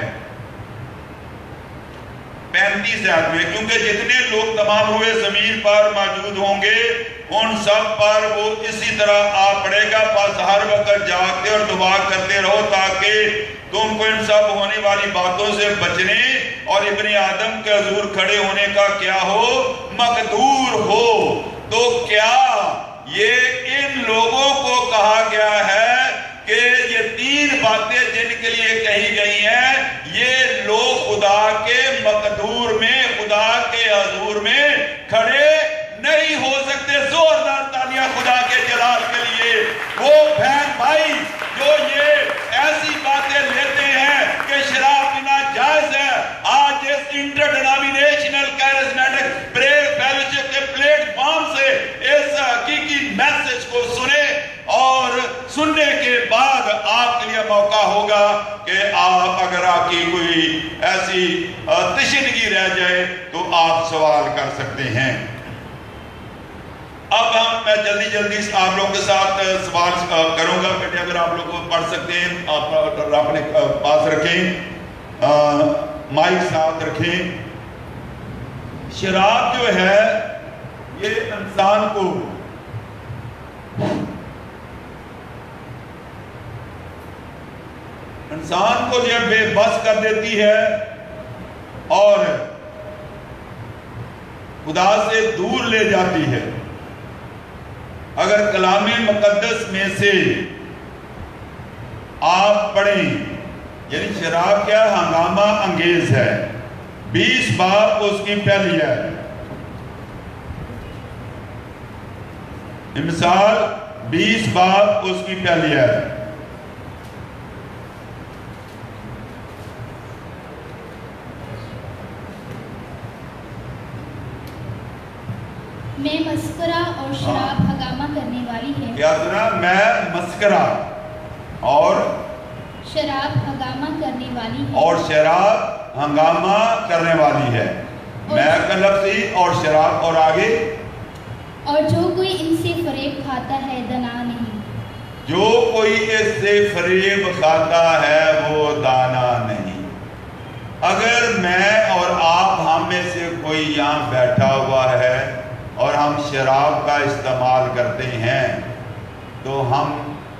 پینتیس آیت میں. کیونکہ جتنے لوگ تمام ہوئے زمین پر موجود ہوں گے ان سب پر وہ اسی طرح آ پڑے گا. پس ہر وقت جاگتے اور دعا کرتے رہو تاکہ تم کو ان سب ہونے والی باتوں سے بچنے اور ابن آدم کے حضور کھڑے ہونے کا کیا ہو؟ مقدور ہو. تو کیا یہ ان لوگوں کو کہا گیا ہے کہ یہ تین باتیں جن کے لیے کہی گئی ہیں یہ لوگ خدا کے مقدور میں، خدا کے حضور میں کھڑے نہیں ہو سکتے؟ زوردار تالیاں خدا کے جلال کے لیے. وہ بہن بھائی جو یہ ایسی باتیں لیتے ہیں کہ شراب پینا جائز ہے، آج اس انٹر ڈینامینیشنل کیرزمیٹک فیلوشپ کے پلیٹ فارم سے اس حقیقی میسج کو سنیں اور سننے کے بعد آپ کے لیے موقع ہوگا کہ آپ اگر آپ کی کوئی ایسی تشنگی رہ جائے تو آپ سوال کر سکتے ہیں. اب ہم میں جلدی جلدی آپ لوگوں کے ساتھ سوال کروں گا. بیٹے اگر آپ لوگ پڑھ سکتے ہیں آپ اپنے پاس رکھیں، مائک ساتھ رکھیں. شراب جو ہے یہ انسان کو انسان کو جو بے بس کر دیتی ہے اور خدا سے دور لے جاتی ہے. اگر کلام مقدس میں سے آپ پڑھیں، یعنی شراب کیا ہنگامہ انگیز ہے. بیس باب اس کی پہلی ہے. مثال بیس باب اس کی پہلی ہے. میں مسکرہ اور شراب ہنگامہ کرنے والی ہے. کیا سنا؟ میں مسکرہ اور شراب ہنگامہ کرنے والی ہے. اور شراب ہنگامہ کرنے والی ہے. میں کا لفظ ہی اور شراب اور آگے. اور جو کوئی ان سے فریب کھاتا ہے دانا نہیں. جو کوئی اس سے فریب کھاتا ہے وہ دانا نہیں. اگر میں اور آپ ہم میں سے کوئی یہاں بیٹھا ہوا ہے اور ہم شراب کا استعمال کرتے ہیں تو ہم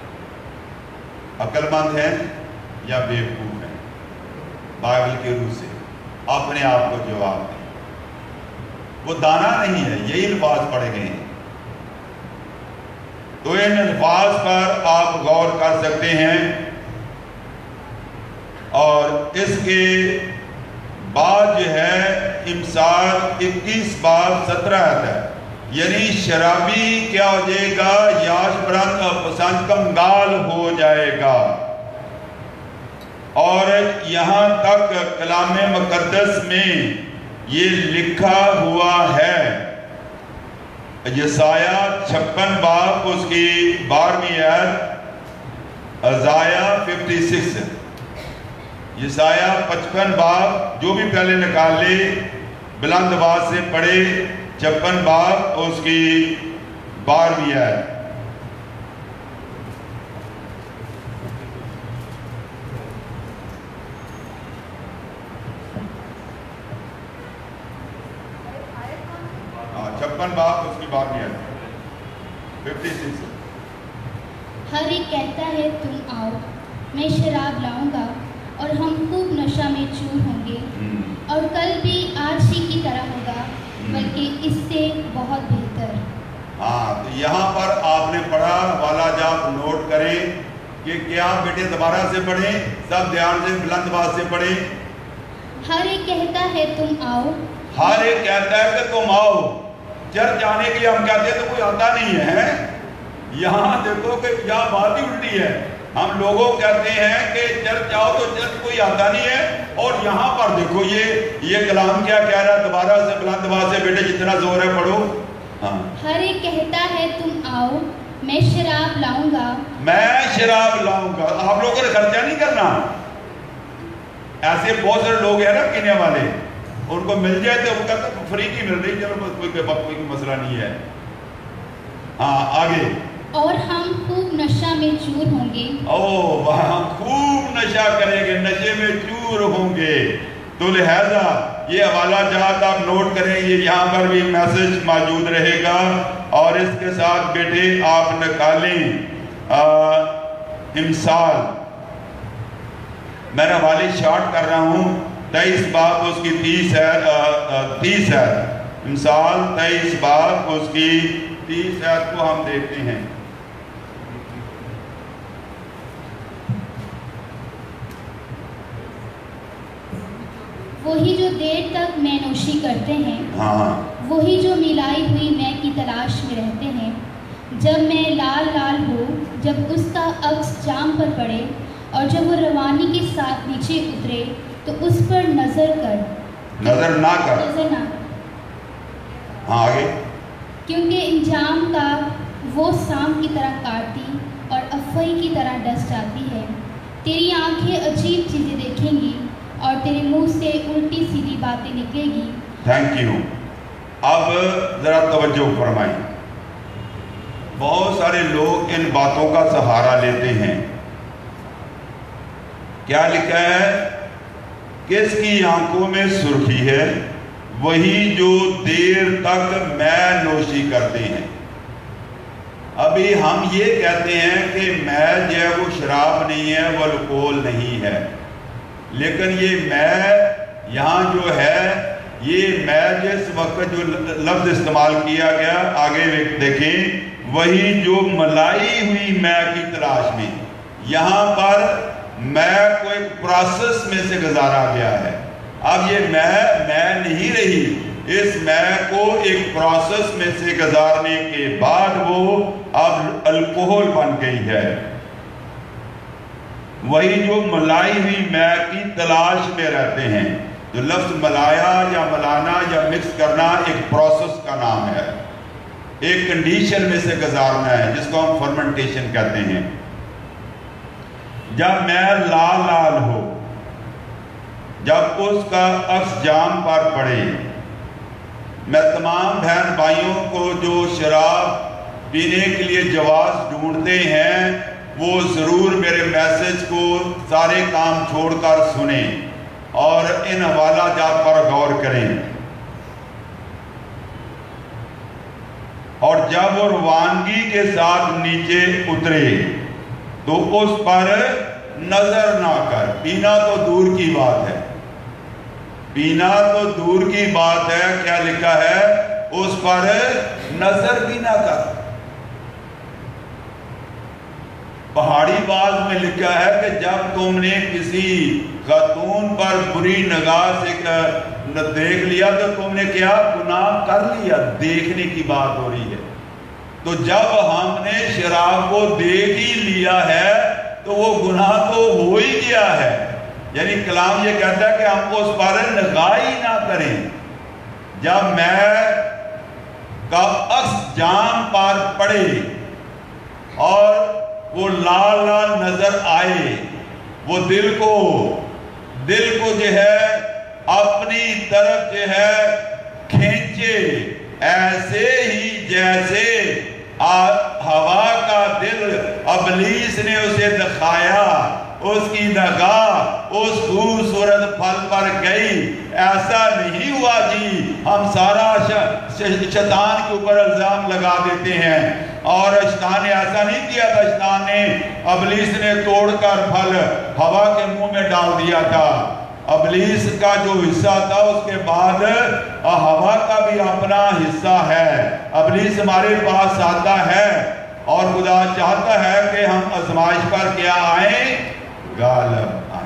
عقل مند ہیں یا بیوقوف ہیں؟ بائبل کے روح سے اپنے آپ کو جواب دیں. وہ دانا نہیں ہے. یہی الفاظ پڑھے گئے ہیں. تو ان الفاظ پر آپ غور کر سکتے ہیں. اور اس کے بعد جو ہے امثال اکیس باب سترہ آتا ہے. یعنی شرابی کیا ہو جائے گا؟ یاش برند پسند کنگال ہو جائے گا. اور یہاں تک کلام مقدس میں یہ لکھا ہوا ہے. یسایہ چھپن باب اس کی بارہویں آیت، ازایہ ففٹی سکس، یسایہ پچپن باب جو بھی پہلے نکال لے بلند آواز سے پڑھے. چھپن باب اس کی بارہویں آیت. چھپن باب اس کی بارہویں آیت ففٹی سکس. ہر ایک کہتا ہے تم آؤ، میں شراب لاؤں گا اور ہم خوب نشہ میں چور ہوں گے. اور کل بھی آج ہی کی طرح ہوگا بلکہ اس سے بہت بہتر. ہاں تو یہاں پر آپ نے پڑھا، والا جب نوٹ کریں کہ کیا بیٹے دوبارہ سے پڑھیں، سب دھیان سے بلند آواز سے پڑھیں. ہر ایک کہتا ہے تم آؤ. ہر ایک کہتا ہے کہ تم آؤ. چرچ آنے کے لیے ہم کہتے ہیں تو کوئی آتا نہیں ہے. یہاں دیکھو کہ یہاں بات ہی الٹی ہے. ہم لوگوں کہتے ہیں کہ چرچ جاؤ تو چرچ کوئی آتا نہیں ہے، اور یہاں پر دیکھو یہ یہ کلام کیا کہہ رہا ہے. دوبارہ سے بلند آواز سے بیٹے جتنا زور ہے پڑھو. ہاں. ہر ایک کہتا ہے تم آؤ میں شراب لاؤں گا. میں شراب لاؤں گا. آپ لوگوں نے خرچہ نہیں کرنا. ایسے بہت سارے لوگ ہیں نا پینے والے، ان کو مل جائے تو وہ کہتے ہیں فری کی مل رہی، چلو بس کوئی کوئی مسئلہ نہیں ہے. ہاں آگے. اور ہم خوب نشہ میں چور ہوں گے. او ہم خوب نشہ کریں گے، نشے میں چور ہوں گے. تو لہذا یہ حوالہ جات آپ نوٹ کریں، یہ یہاں پر بھی میسج موجود رہے گا. اور اس کے ساتھ بیٹے آپ نکالیں امثال. میں حوالے شارٹ کر رہا ہوں. تیئیس باب اس کی تیس ہے تیس ہے امثال تیئیس باب اس کی تیس ہے کو ہم دیکھتے ہیں. وہی جو دیر تک میں نوشی کرتے ہیں، ہاں وہی جو ملائی ہوئی میں کی تلاش میں رہتے ہیں. جب میں لال لال ہو، جب اس کا عکس جام پر پڑے، اور جب وہ روانی کے ساتھ نیچے اترے تو اس پر نظر کر نظر نہ کر نظر نہ ہاں آگے. کیونکہ انجام کا وہ سام کی طرح کاٹتی اور افوائی کی طرح ڈس جاتی ہے. تیری آنکھیں عجیب چیزیں دیکھیں گی اور تیرے منہ سے الٹی سیدھی باتیں نکلے گی. Thank you. اب ذرا توجہ فرمائیں. بہت سارے لوگ ان باتوں کا سہارا لیتے ہیں. کیا لکھا ہے؟ کس کی آنکھوں میں سرخی ہے؟ وہی جو دیر تک میں نوشی کرتے ہیں. ابھی ہم یہ کہتے ہیں کہ میں جو ہے وہ شراب نہیں ہے، وہ الکوہل نہیں ہے. لیکن یہ میں یہاں جو ہے، یہ میں جس وقت جو لفظ استعمال کیا گیا آگے دیکھیں، وہی جو ملائی ہوئی میں کی تلاش میں. یہاں پر میں کو ایک پروسیس میں سے گزارا گیا ہے. اب یہ میں میں نہیں رہی، اس میں کو ایک پروسیس میں سے گزارنے کے بعد وہ اب الکوہل بن گئی ہے. وہی جو ملائی ہوئی میں کی تلاش میں رہتے ہیں. جو لفظ ملایا یا ملانا یا مکس کرنا ایک پروسیس کا نام ہے، ایک کنڈیشن میں سے گزارنا ہے جس کو ہم فرمنٹیشن کہتے ہیں. جب میں لال لال ہو، جب اس کا عکس جام پر پڑے. میں تمام بہن بھائیوں کو جو شراب پینے کے لیے جواز ڈھونڈتے ہیں وہ ضرور میرے میسج کو سارے کام چھوڑ کر سنیں اور ان حوالہ جات پر غور کریں. اور جب وہ روانگی کے ساتھ نیچے اترے تو اس پر نظر نہ کر. پینا تو دور کی بات ہے، پینا تو دور کی بات ہے. کیا لکھا ہے؟ اس پر نظر بھی نہ کر. پہاڑی باز میں لکھا ہے کہ جب تم نے کسی خاتون پر بری نگاہ سے دیکھ لیا تو تم نے کیا گناہ کر لیا. دیکھنے کی بات ہو رہی ہے. تو جب ہم نے شراب کو دیکھ ہی لیا ہے تو وہ گناہ تو ہو ہی گیا ہے. یعنی کلام یہ کہتا ہے کہ ہم کو اس پر نگاہ ہی نہ کریں. جب میں کا عکس جام پر پڑے اور وہ لال لال نظر آئے، وہ دل کو دل کو جو ہے اپنی طرف جو ہے کھینچے، ایسے ہی جیسے ہوا کا دل ابلیس نے اسے دکھایا، اس کی نگاہ اس خوبصورت پھل پر گئی. ایسا نہیں ہوا جی. ہم سارا شیطان کے اوپر الزام لگا دیتے ہیں، اور شیطان نے ایسا نہیں کیا تھا. شیطان نے ابلیس نے توڑ کر پھل ہوا کے منہ میں ڈال دیا تھا. ابلیس کا جو حصہ تھا اس کے بعد ہوا کا بھی اپنا حصہ ہے. ابلیس ہمارے پاس آتا ہے اور خدا چاہتا ہے کہ ہم آزمائش پر کیا آئیں؟ غالب آئیں.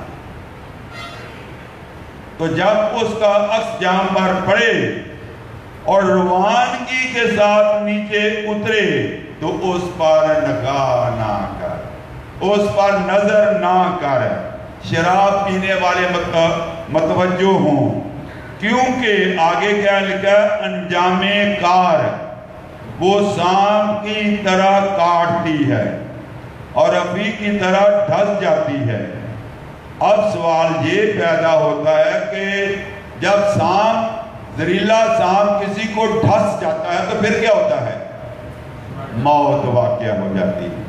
تو جب اس کا عکس جام پر پڑے اور روانگی کے ساتھ نیچے اترے تو اس پر نگاہ نہ کر، اس پر نظر نہ کر۔ شراب پینے والے متوجہ ہوں، کیونکہ آگے کیا لکھا ہے؟ انجام کار وہ سام کی طرح کاٹتی ہے اور افی کی طرح ڈھس جاتی ہے۔ اب سوال یہ پیدا ہوتا ہے کہ جب سام، زہریلا سام کسی کو ڈھس جاتا ہے تو پھر کیا ہوتا ہے؟ موت واقع ہو جاتی ہے۔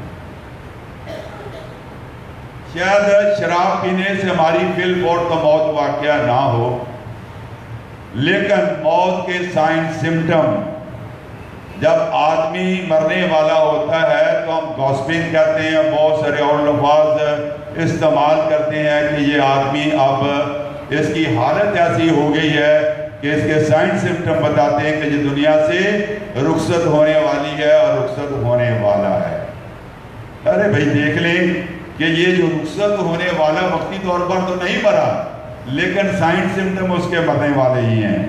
شاید شراب پینے سے ہماری فی الفور تو موت واقعہ نہ ہو، لیکن موت کے سائن سمٹم جب آدمی مرنے والا ہوتا ہے تو ہم گوسپنگ کہتے ہیں، بہت سارے اور لفظ استعمال کرتے ہیں کہ یہ آدمی اب اس کی حالت ایسی ہو گئی ہے کہ اس کے سائن سمٹم بتاتے ہیں کہ یہ دنیا سے رخصت ہونے والی ہے اور رخصت ہونے والا ہے۔ ارے بھائی دیکھ لیں کہ یہ جو رخصت ہونے والا وقتی طور پر تو نہیں مرا، لیکن سائن سمٹم اس کے مرنے والے ہی ہیں۔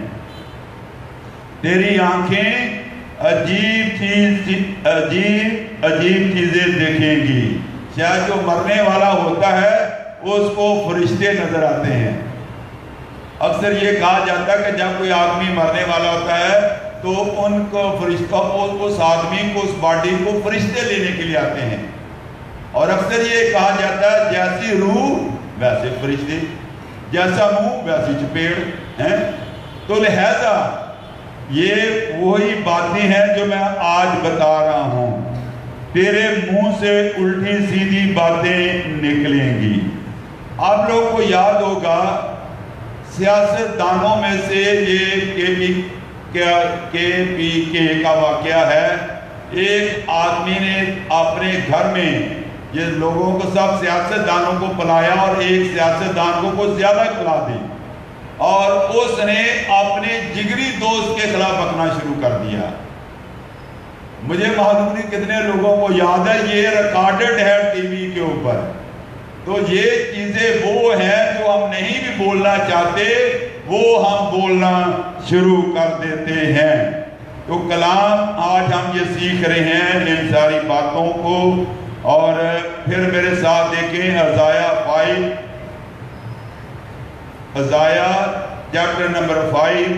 تیری آنکھیں عجیب چیز عجیب عجیب چیزیں دیکھیں گی۔ شاید جو مرنے والا ہوتا ہے اس کو فرشتے نظر آتے ہیں۔ اکثر یہ کہا جاتا ہے کہ جب کوئی آدمی مرنے والا ہوتا ہے تو ان کو فرشتہ اس آدمی کو، اس باڈی کو فرشتے لینے کے لیے آتے ہیں، اور اکثر یہ کہا جاتا ہے جیسی روح ویسے فرشتے، جیسا منہ ویسی چپیڑ ہیں۔ تو لہذا یہ وہی باتیں ہیں جو میں آج بتا رہا ہوں، تیرے منہ سے الٹی سیدھی باتیں نکلیں گی۔ آپ لوگوں کو یاد ہوگا سیاست دانوں میں سے یہ کے پی کے پی کے کا واقعہ ہے۔ ایک آدمی نے اپنے گھر میں یہ لوگوں کو، سب سیاست دانوں کو پلایا اور ایک سیاست دان کو کچھ زیادہ پلا دی، اور اس نے اپنے جگری دوست کے خلاف بکنا شروع کر دیا۔ مجھے معلوم نہیں کتنے لوگوں کو یاد ہے، یہ ریکارڈڈ ہے ٹی وی کے اوپر۔ تو یہ چیزیں وہ ہیں جو ہم نہیں بھی بولنا چاہتے، وہ ہم بولنا شروع کر دیتے ہیں۔ تو کلام آج ہم یہ سیکھ رہے ہیں ان ساری باتوں کو، اور پھر میرے ساتھ دیکھیں Isaiah five, Isaiah chapter number five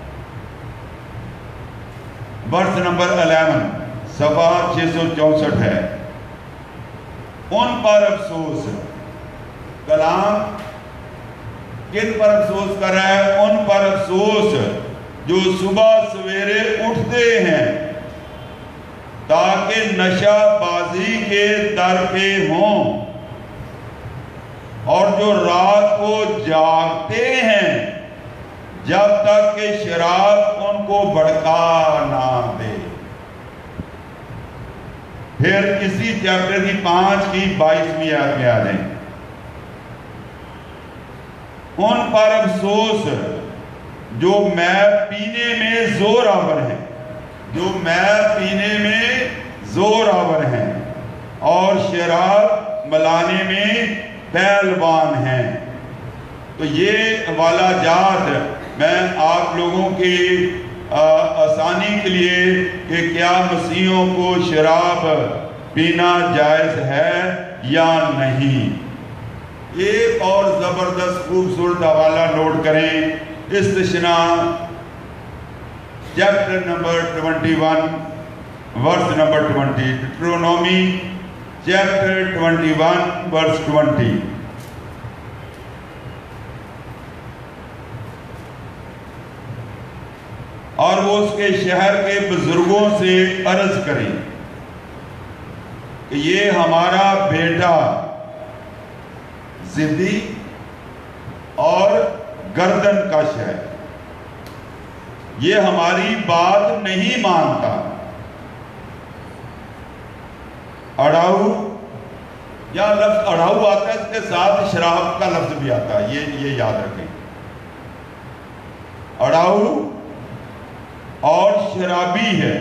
verse number eleven, صفحہ چھ سو چونسٹھ ہے۔ ان پر افسوس، کلام کن پر افسوس کر رہا ہے؟ ان پر افسوس جو صبح سویرے اٹھتے ہیں تاکہ نشہ بازی کے در پہ ہوں، اور جو رات کو جاگتے ہیں جب تک کہ شراب ان کو بھڑکا نہ دے۔ پھر اسی چیپٹر کی پانچ کی بائیسویں آیت میں آ جائیں۔ ان پر افسوس جو میں پینے میں زور آور ہیں، جو میں پینے میں زور آور ہیں اور شراب ملانے میں پہلوان ہیں۔ تو یہ حوالہ جات میں آپ لوگوں کی آسانی کے لیے کہ کیا مسیحیوں کو شراب پینا جائز ہے یا نہیں، ایک اور زبردست خوبصورت حوالہ نوٹ کریں۔ استثناء chapter number twenty one verse number twenty, Deuteronomy chapter twenty one verse twenty. اور وہ اس کے شہر کے بزرگوں سے عرض کریں کہ یہ ہمارا بیٹا ضدی اور گردن کش ہے، یہ ہماری بات نہیں مانتا۔ اڑاؤ، یا لفظ اڑاؤ آتا ہے، اس کے ساتھ شراب کا لفظ بھی آتا ہے، یہ یہ یاد رکھیں۔ اڑاؤ اور شرابی ہے،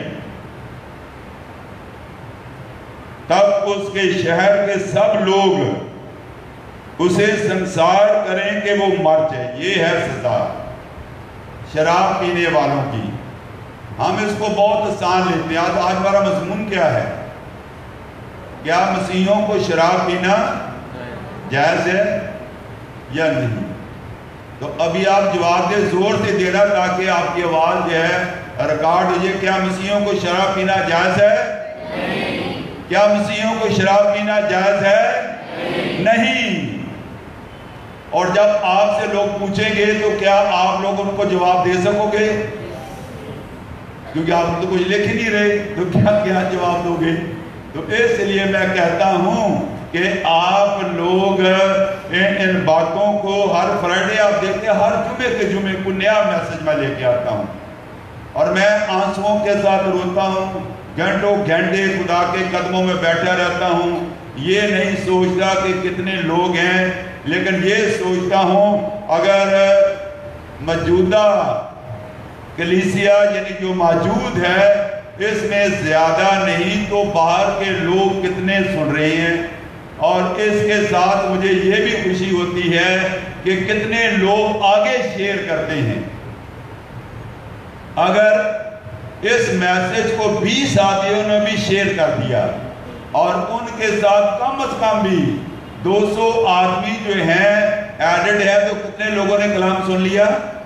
تب اس کے شہر کے سب لوگ اسے سنسار کریں کہ وہ مر جائے۔ یہ ہے سزا شراب پینے والوں کی۔ ہم اس کو بہت آسان لیتے ہیں. آج آج ہمارا مضمون کیا ہے؟ کیا مسیحیوں کو شراب پینا جائز ہے یا نہیں؟ تو ابھی آپ جواب دے، زور سے دینا تاکہ آپ کی آواز جو ہے ریکارڈ ہو جائے. کیا مسیحیوں کو شراب پینا جائز ہے؟ نہیں. کیا مسیحیوں کو شراب پینا جائز ہے؟ نہیں. اور جب آپ سے لوگ پوچھیں گے تو کیا آپ لوگ ان کو جواب دے سکو گے؟ کیونکہ آپ تو کچھ لکھ ہی نہیں رہے، تو کیا کیا جواب دو گے؟ تو اس لیے میں کہتا ہوں کہ آپ لوگ ان باتوں کو ہر فرائیڈے آپ دیکھتے ہیں، ہر جمعے کے جمعے کو نیا میسج میں لے کے آتا ہوں اور میں آنسوؤں کے ساتھ روتا ہوں، گھنٹوں گھنٹے خدا کے قدموں میں بیٹھا رہتا ہوں. یہ نہیں سوچتا کہ کتنے لوگ ہیں، لیکن یہ سوچتا ہوں اگر موجودہ کلیسیا یعنی جو موجود ہے اس میں زیادہ نہیں تو باہر کے لوگ کتنے سن رہے ہیں. اور اس کے ساتھ مجھے یہ بھی خوشی ہوتی ہے کہ کتنے لوگ آگے شیئر کرتے ہیں. اگر اس میسج کو بیس آدمیوں نے بھی شیئر کر دیا اور ان کے ساتھ کم از کم بھی دو سو آدمی جو ہیں ایڈڈ ہے تو کتنے لوگوں نے کلام سن لیا؟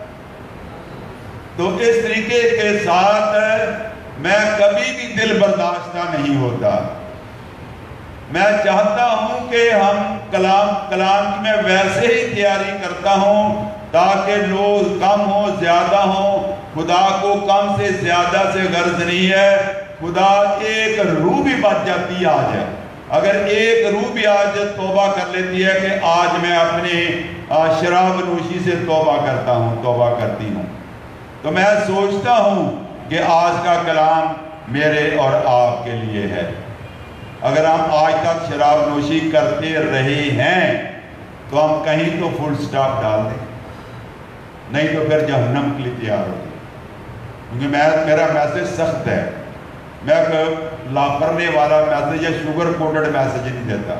تو اس طریقے کے ساتھ میں کبھی بھی دل برداشتہ نہیں ہوتا. میں چاہتا ہوں کہ ہم کلام کلام کی میں ویسے ہی تیاری کرتا ہوں تاکہ لوگ کم ہوں زیادہ ہوں. خدا کو کم سے زیادہ سے غرض نہیں ہے. خدا ایک روح بھی بچ جاتی ہے آج ہے. اگر ایک روح بھی آج توبہ کر لیتی ہے کہ آج میں اپنے شراب نوشی سے توبہ کرتا ہوں توبہ کرتی ہوں تو میں سوچتا ہوں کہ آج کا کلام میرے اور آپ کے لیے ہے. اگر ہم آج تک شراب نوشی کرتے رہے ہیں تو ہم کہیں تو فل سٹاپ ڈال دیں، نہیں تو پھر جہنم کے لیے تیار ہو جائے. کیونکہ میں میرا میسج سخت ہے. میں لاپرنے والا میسج یا شوگر کوٹڈ میسج نہیں دیتا.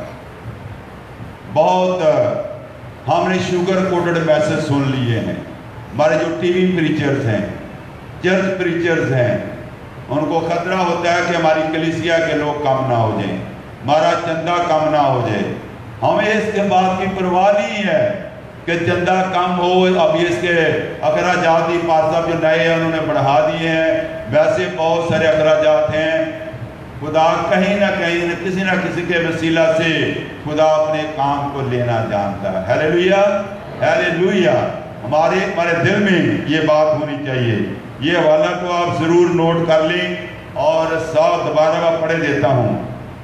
بہت ہم نے شوگر کوٹڈ میسج سن لیے ہیں. ہمارے جو ٹی وی پریچرز ہیں، چرچ پریچرز ہیں، ان کو خطرہ ہوتا ہے کہ ہماری کلیسیا کے لوگ کم نہ ہو جائیں، ہمارا چندہ کم نہ ہو جائے. ہمیں اس کے بات کی پرواہ نہیں ہے کہ چندہ کم ہو. اب اس کے اخراجات ہی پار صاحب جو نئے ہیں انہوں نے بڑھا دیے ہیں. ویسے بہت سارے اخراجات ہیں. خدا کہیں نہ کہیں نہ کسی نہ کسی کے وسیلہ سے خدا اپنے کام کو لینا جانتا ہے. Hallelujah hallelujah. ہمارے ہمارے دل میں یہ بات ہونی چاہیے. یہ حوالہ تو آپ ضرور نوٹ کر لیں اور ساتھ دوبارہ میں پڑھے دیتا ہوں.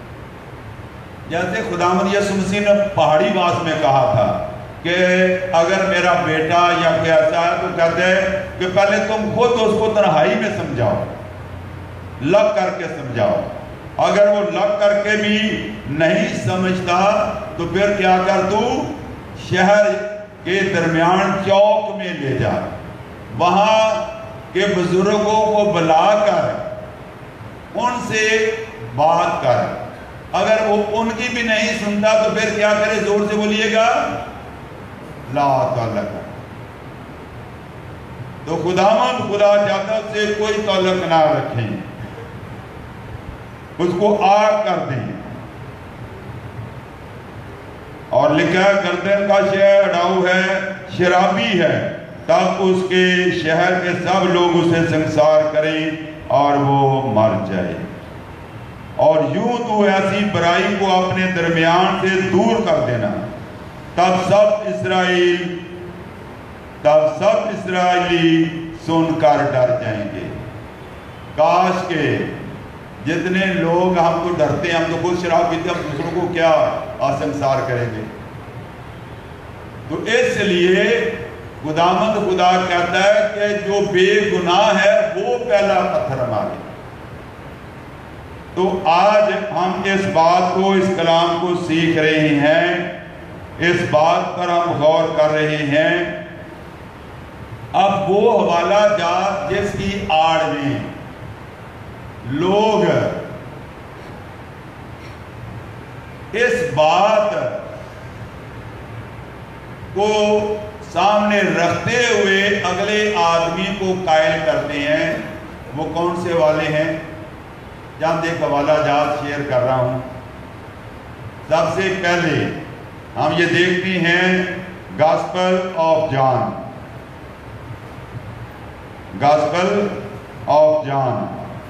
جیسے خداوند یسوع مسیح نے پہاڑی باز میں کہا تھا کہ اگر میرا بیٹا یا کوئی ایسا ہے تو کہتے ہیں کہ پہلے تم خود اس کو تنہائی میں سمجھاؤ، لگ کر کے سمجھاؤ. اگر وہ لگ کر کے بھی نہیں سمجھتا تو پھر کیا کر تو شہر کے درمیان چوک میں لے جا، وہاں کے بزرگوں کو بلا کر ان سے بات کر. اگر وہ ان کی بھی نہیں سنتا تو پھر کیا کرے؟ زور سے بولیے گا لا تعلق. تو خداوند خدا چاہتا سے کوئی تعلق نہ رکھیں، اس کو آگ کر دیں. اور لکھا ہے گردن کا شہر اڑاؤ ہے، شرابی ہے، تب اس کے شہر کے سب لوگ اسے سنسار کریں اور وہ مر جائے. اور یوں تو ایسی برائی کو اپنے درمیان سے دور کر دینا، تب سب اسرائیل تب سب اسرائیلی سن کر ڈر جائیں گے. کاش کے جتنے لوگ ہم کو ڈرتے ہیں، ہم تو خود شراب پیتے ہیں، ہم دوسروں کو کیا سنسار کریں گے. تو اس لیے خداوند خدا کہتا ہے کہ جو بے گناہ ہے وہ پہلا پتھر مارے. تو آج ہم اس بات کو، اس کلام کو سیکھ رہے ہیں، اس بات پر ہم غور کر رہے ہیں. اب وہ حوالہ جات جس کی آڑ میں لوگ اس بات کو سامنے رکھتے ہوئے اگلے آدمی کو قائل کرتے ہیں، وہ کون سے حوالے ہیں؟ چند ایک حوالہ جات شیئر کر رہا ہوں۔ سب سے پہلے ہم یہ دیکھتے ہیں gospel of John, gospel of John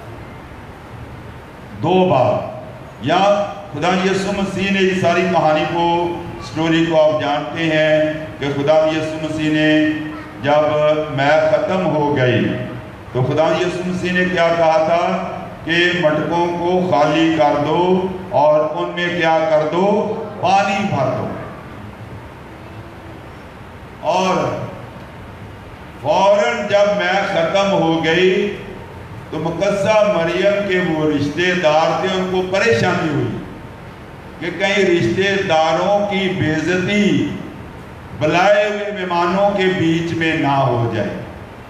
دو بار، یا خدا یسوع مسیح نے یہ ساری کہانی کو، سٹوری کو آپ جانتے ہیں کہ خدا یسوع مسیح نے جب میعاد ختم ہو گئی تو خدا یسوع مسیح نے کیا کہا تھا کہ مٹکوں کو خالی کر دو اور ان میں کیا کر دو؟ پانی بھر دو۔ اور فوراً جب میعاد ختم ہو گئی تو مقدسہ مریم کے وہ رشتے دار تھے، ان کو پریشانی ہوئی کہ کہیں رشتے داروں کی بے عزتی بلائے ہوئے مہمانوں کے بیچ میں نہ ہو جائے۔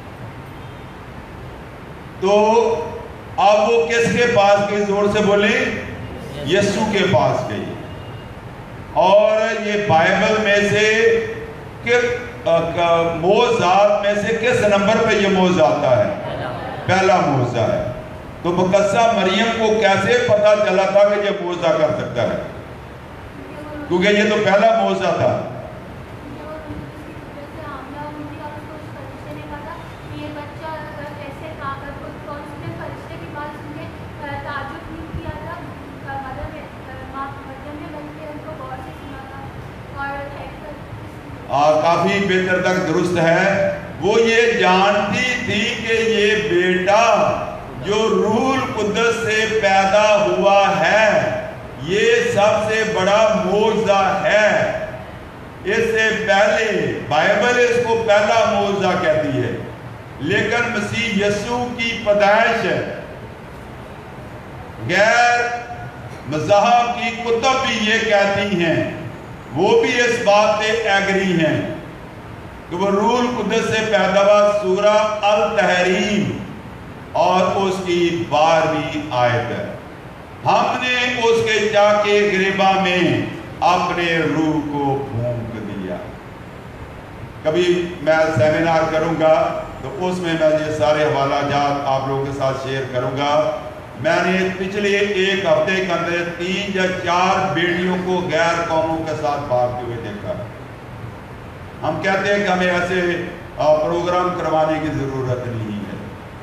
تو اب وہ کس کے پاس گئی؟ زور سے بولیں، یسوع کے پاس گئی۔ اور یہ بائبل میں سے معجزات میں سے کس نمبر پہ یہ معجزہ آتا ہے؟ پہلا معجزہ ہے۔ تو مقدسہ مریم کو کیسے پتا چلا تھا کہ یہ معجزہ کر سکتا ہے؟ کیونکہ یہ تو پہلا معجزہ تھا۔ کافی بہتر تک درست ہے۔ وہ یہ جانتی تھی کہ یہ بیٹا جو روح القدس سے پیدا ہوا ہے یہ سب سے بڑا معجزہ ہے۔ اس سے پہلے بائبل اس کو پہلا معجزہ کہتی ہے، لیکن مسیح یسوع کی پیدائش غیر مذہب کی کتب بھی یہ کہتی ہیں، وہ بھی اس بات پہ ایگری ہیں کہ وہ روح القدس سے پیدا ہوا۔ سورہ التحریم اور اس کی بارہویں آیت ہے، ہم نے اس کے چاکے گریباں میں اپنے روح کو پھونک دیا۔ کبھی میں سیمینار کروں گا تو اس میں میں یہ سارے حوالہ جات آپ لوگوں کے ساتھ شیئر کروں گا۔ میں نے پچھلے ایک ہفتے کے اندر تین یا چار بیٹیوں کو غیر قوموں کے ساتھ بھاگتے ہوئے دیکھا۔ ہم کہتے ہیں کہ ہمیں ایسے پروگرام کروانے کی ضرورت نہیں ہے۔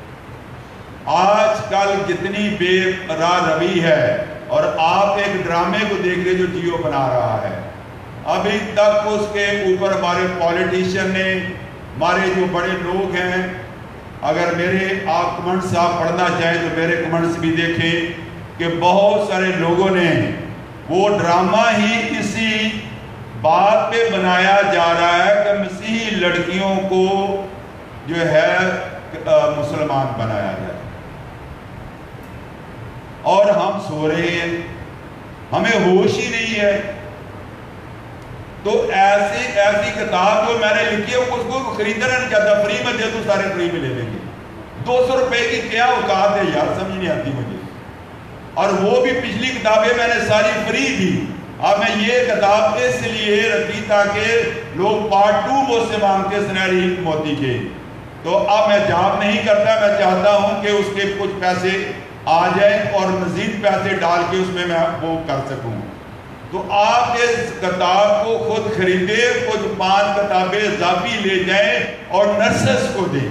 آج کل جتنی بے راہ روی ہے، اور آپ ایک ڈرامے کو دیکھ رہے جو جیو بنا رہا ہے، ابھی تک اس کے اوپر ہمارے پولیٹیشین نے، ہمارے جو بڑے لوگ ہیں، اگر میرے آپ کمنٹس آپ پڑھنا چاہیں تو میرے کمنٹس بھی دیکھیں کہ بہت سارے لوگوں نے وہ ڈرامہ ہی اسی بات پہ بنایا جا رہا ہے کہ مسیحی لڑکیوں کو جو ہے مسلمان بنایا جائے، اور ہم سو رہے ہیں، ہمیں ہوش ہی نہیں ہے۔ تو ایسی ایسی کتاب جو میں نے لکھی ہے اس کو خریدنا نہیں چاہتا، فری میں دے تو سارے فری میں لے لیں گے۔ دو سو روپے کی کیا اوقات ہے یار، سمجھ نہیں آتی مجھے۔ اور وہ بھی پچھلی کتابیں میں نے ساری فری دی۔ اب میں یہ کتاب اس لیے رکھی تاکہ لوگ پارٹ ٹو مجھ سے مانگتے سنہری موتی کے، تو اب میں جاب نہیں کرتا، میں چاہتا ہوں کہ اس کے کچھ پیسے آ جائیں اور مزید پیسے ڈال کے اس میں میں وہ کر سکوں۔ تو آپ اس کتاب کو خود خریدے، کچھ پانچ کتابیں اضافی لے جائیں اور نرسز کو دیں۔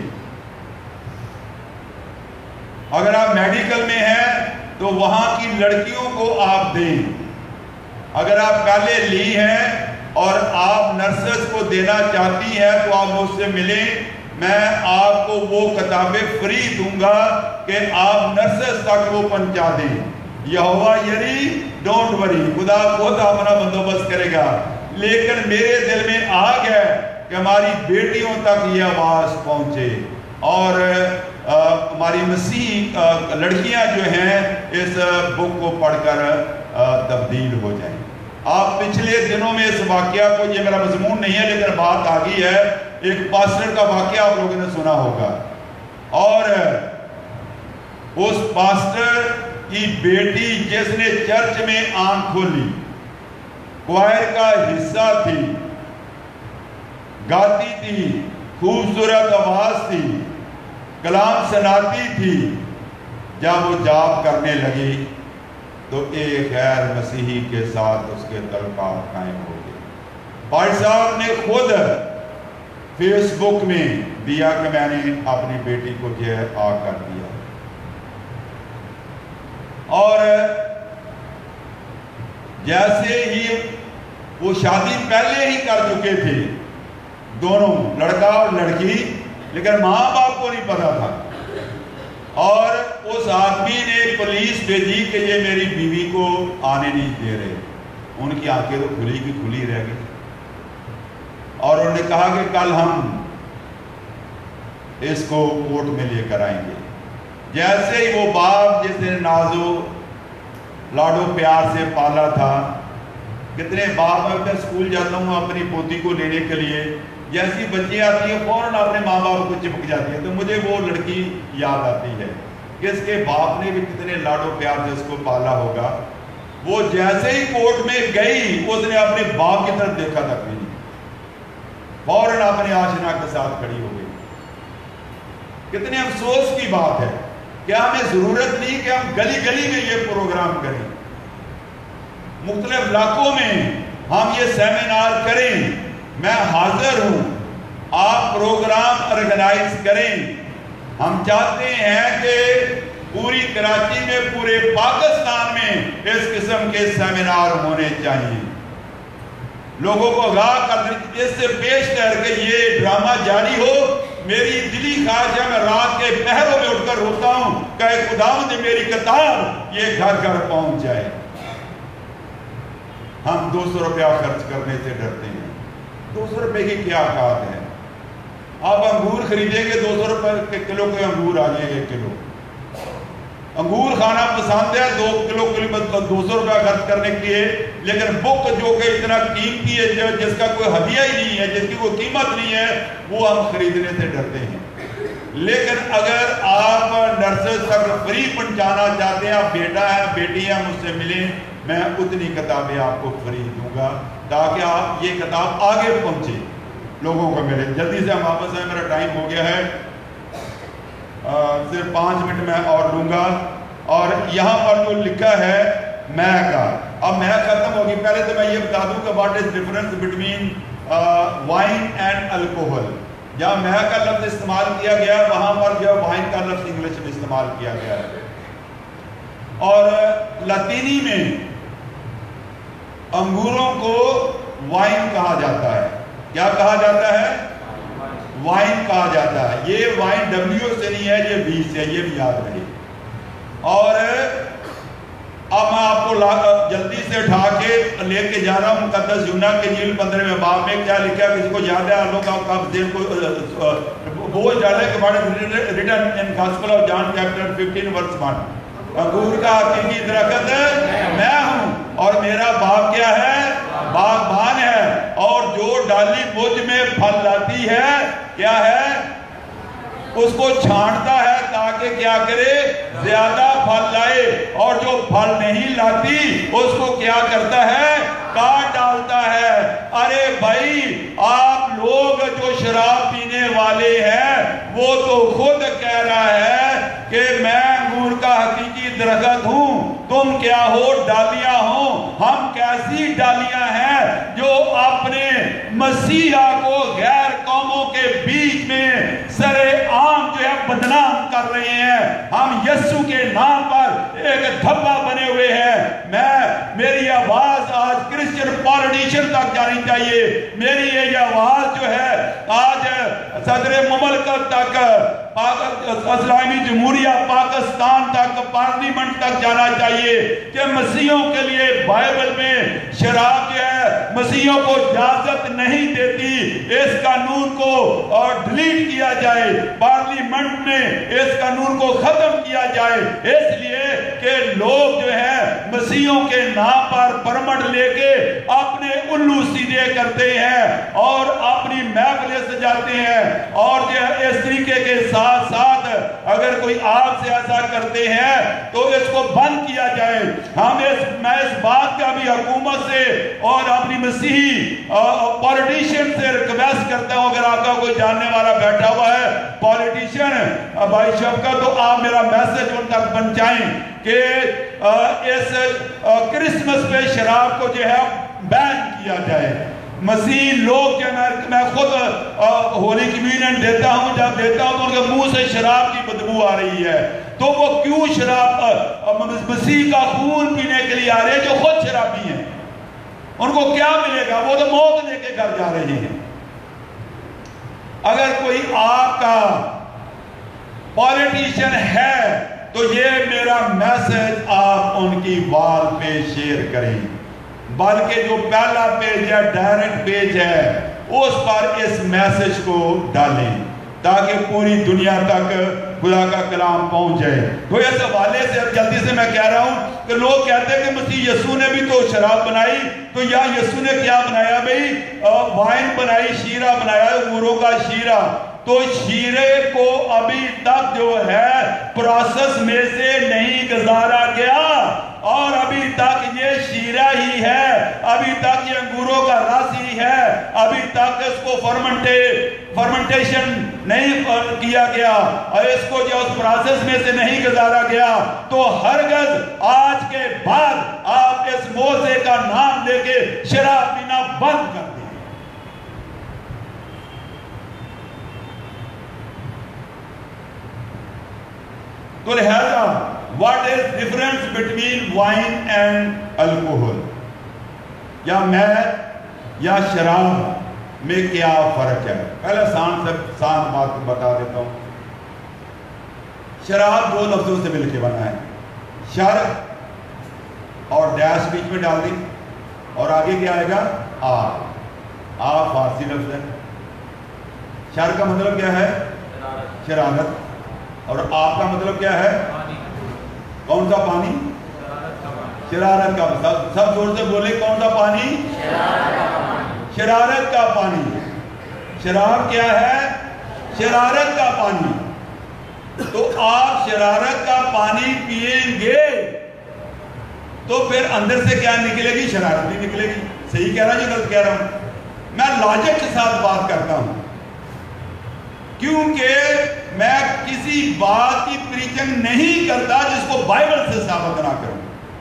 اگر آپ میڈیکل میں ہیں تو وہاں کی لڑکیوں کو آپ دیں۔ اگر آپ پہلے لی ہیں اور آپ نرسز کو دینا چاہتی ہیں تو آپ مجھ سے ملیں، میں آپ کو وہ کتابیں فری دوں گا کہ آپ نرسز تک وہ پہنچا دیں۔ یہوہ یری ڈونٹ وری، خدا خود اپنا بندوبست کرے گا۔ لیکن میرے دل میں آگ ہے کہ ہماری بیٹیوں تک یہ آواز پہنچے اور ہماری مسیح لڑکیاں جو ہیں اس بک کو پڑھ کر تبدیل ہو جائیں۔ آپ پچھلے دنوں میں اس واقعہ کو، یہ میرا مضمون نہیں ہے لیکن بات آگئی ہے، ایک پاسٹر کا واقعہ آپ لوگوں نے سنا ہوگا، اور اس پاسٹر کی بیٹی جس نے چرچ میں آنکھ کھولی، کوائر کا حصہ تھی، گاتی تھی، خوبصورت آواز تھی، کلام سناتی تھی، جب وہ جاب کرنے لگی تو ایک غیر مسیحی کے ساتھ اس کے تعلقات قائم ہو گئے۔ بھائی صاحب نے خود فیس بک میں دیا کہ میں نے اپنی بیٹی کو جو ہے آ کر دیا، اور جیسے ہی وہ شادی پہلے ہی کر چکے تھے دونوں، لڑکا اور لڑکی، لیکن ماں باپ کو نہیں پتا تھا، اور اس آدمی نے پولیس بھیجی کہ یہ میری بیوی کو آنے نہیں دے رہے۔ ان کی آنکھیں تو کھلی کی کھلی رہ گئی، اور انہوں نے کہا کہ کل ہم اس کو کورٹ میں لے کر آئیں گے۔ جیسے ہی وہ باپ جس نے نازو لاڈو پیار سے پالا تھا، کتنے باپ میں اسکول جاتا ہوں اپنی پوتی کو لینے کے لیے، جیسی بچیاں آتی ہیں فوراً اپنے ماں باپ کو چپک جاتی ہیں، تو مجھے وہ لڑکی یاد آتی ہے کہ اس کے باپ نے بھی کتنے لاڈو پیار سے اس کو پالا ہوگا۔ وہ جیسے ہی کورٹ میں گئی، اس نے اپنے باپ کی طرف دیکھا تک بھی نہیں، فوراً اپنے آشنا کے ساتھ کھڑی ہو گئی۔ کتنے افسوس کی بات ہے کہ ہمیں ضرورت نہیں کہ ہم گلی گلی میں یہ پروگرام کریں، مختلف علاقوں میں ہم یہ سیمینار کریں۔ میں حاضر ہوں، آپ پروگرام آرگنائز کریں۔ ہم چاہتے ہیں کہ پوری کراچی میں، پورے پاکستان میں اس قسم کے سیمینار ہونے چاہیے، لوگوں کو آگاہ کر دیں۔ اس سے پیش کر کے یہ ڈرامہ جاری ہو، میری دلی خواہش ہے میں رات کے پہروں میں اٹھ کر روتا ہوں کہ خداوند میری کتاب یہ گھر گھر پہنچ جائے۔ ہم دو سو روپیہ خرچ کرنے سے ڈرتے ہیں۔ دو سو روپے کی کیا اوقات ہے؟ آپ انگور خریدیں گے، دو سو روپے کے کلو کے انگور آ جائیں گے کلو۔ انگور کھانا پسند ہے، دو کلو دو سو روپیہ خرچ کرنے کے لیے، لیکن بک جو کہ اتنا قیمتی ہے، جس کا کوئی ہدیہ ہی نہیں ہے، جس کی کوئی قیمت نہیں ہے، وہ ہم خریدنے سے ڈرتے ہیں۔ لیکن اگر آپ نرسز تک فری پہنچانا چاہتے ہیں، آپ بیٹا ہے بیٹی ہے مجھ سے ملیں، میں اتنی کتابیں آپ کو فری دوں گا تاکہ آپ یہ کتاب آگے پہنچے، لوگوں کو ملے۔ جلدی سے ہم واپس آئیں، میرا ٹائم ہو گیا ہے، صرف پانچ منٹ میں اور لوں گا۔ اور یہاں پر جو لکھا ہے میں کا، اب میں ختم ہوگی، پہلے تو میں یہ بتا دوں کہ what is difference between wine and alcohol. جہاں میں کا لفظ استعمال کیا گیا وہاں پر جو وائن کا لفظ انگلش میں استعمال کیا گیا ہے، اور لاطینی میں انگوروں کو وائن کہا جاتا ہے۔ کیا کہا جاتا ہے؟ وائن کہا جاتا ہے۔ یہ وائن ڈبلیو سے نہیں ہے، یہ وی سے ہے، یہ بھی یاد رہے۔ اور اب میں آپ کو جلدی سے اٹھا کے لے کے جا رہا ہوں مقدس یونا کے جیل پندرہویں باب میں کیا لکھا ہے، کسی کو یاد ہے؟ آپ لوگ آپ دیر کو بوجھ ڈالے کہ what is written in gospel of John chapter fifteen verse one, انگور کا حقیقی درخت میں ہوں اور میرا باپ کیا ہے؟ باغبان ہے، اور جو ڈالی مجھ میں پھل لاتی ہے کیا ہے؟ اس کو چھانٹتا ہے تاکہ کیا کرے؟ زیادہ پھل لائے، اور جو پھل نہیں لاتی اس کو کیا کرتا ہے؟ کاٹ ڈالتا ہے۔ ارے بھائی، آپ لوگ جو شراب پینے والے ہیں وہ تو خود کہہ رہا ہے کہ میں انگور کا حقیقی درخت ہوں، تم کیا ہو؟ ڈالیاں ہوں۔ ہم کیسی ڈالیاں ہیں جو اپنے مسیحا کو غیر قوموں کے بیچ میں سرے عام جو ہے بدنام کر رہے ہیں۔ ہم یسوع کے نام پر ایک دھبا بنے ہوئے ہیں۔ میں میری آواز آج کرسچن پالیٹیشن تک جانی چاہیے، میری یہ آواز جو ہے آج صدر مملکت تک، اسلامی جمہوریہ پاکستان تک، پارلیمنٹ تک جانا چاہیے کہ مسیحوں کے لیے بائبل میں شراب جو ہے مسیحوں کو اجازت نہیں دیتی، اس قانون کو اور ڈیلیٹ کیا جائے، پارلیمنٹ میں اس قانون کو ختم کیا جائے، اس لیے کہ لوگ جو ہے مسیحوں کے نام پر پرمٹ لے کے اپنے الو سیدھے کرتے ہیں اور اپنی محفلیں سجا जाते हैं। और जो इस तरीके के साथ साथ अगर कोई आप से ऐसा करते हैं तो इसको बंद किया जाए। हम इस मैं इस बात का भी हुकूमत से और अपनी मसीही पॉलिटिशियन से रिक्वेस्ट करता हूं, अगर आपका कोई जानने वाला बैठा हुआ है पॉलिटिशियन भाई शफकत, तो आप मेरा मैसेज उन तक पहुंचाएं कि इस क्रिसमस पे शराब को जो है बैन किया जाए। मसीह लोग जो मैं मैं खुद होली कम्युनियन देता हूं, जब देता हूं तो उनके मुंह से शराब की बदबू आ रही है, तो वो क्यों शराब मसीह का खून पीने के लिए आ रहे हैं जो खुद शराबी हैं? उनको क्या मिलेगा? वो तो मौत लेके घर जा रहे हैं। अगर कोई आपका पॉलिटिशियन है तो ये मेरा मैसेज आप उनकी वॉल पे शेयर करें, बल्कि जो पहला पेज है डायरेक्ट पेज है उस पर इस मैसेज को डालें ताकि पूरी दुनिया तक खुदा का कलाम पहुंच जाए। तो इस हवाले से जल्दी से मैं कह रहा हूं कि लोग कहते हैं कि मसीह यीशु ने भी तो शराब बनाई, तो या यीशु ने क्या बनाया भाई? वाइन बनाई, शीरा बनाया, अंगूरों का शीरा। तो शीरे को अभी तक जो है प्रोसेस में से नहीं गुजारा गया और अभी तक ये शीरा ही है, अभी तक ये अंगूरों का रस ही है, अभी तक इसको फर्मेंटे फर्मेंटेशन नहीं किया गया और इसको जो उस प्रोसेस में से नहीं गुजारा गया। तो हरगज आज के बाद आप इस मोसे का नाम लेके शराब पीना बंद कर दें। तो लिहाजा what is difference between wine and alcohol, या मैद या शराब में क्या फर्क है? पहले शान से शान बात बता देता हूं। शराब दो लफ्जों से मिलकर बना है, शर और डैश बीच में डाल दी और आगे क्या आएगा? आ आ फारसी लफ्ज है। शर का मतलब क्या है? शरारत। और आप का मतलब क्या है? कौन सा पानी? शरारत का। सब सब जोर से बोले, कौन सा पानी? शरारत का पानी। शराब क्या है? शरारत का पानी। तो आप शरारत का पानी पिएंगे तो फिर अंदर से क्या निकलेगी? शरारत ही निकलेगी। सही कह रहा हूं या गलत कह रहा हूं? मैं लॉजिक के साथ बात करता हूं क्योंकि मैं किसी बात की प्रीचिंग नहीं करता जिसको बाइबल से साबित ना करूं।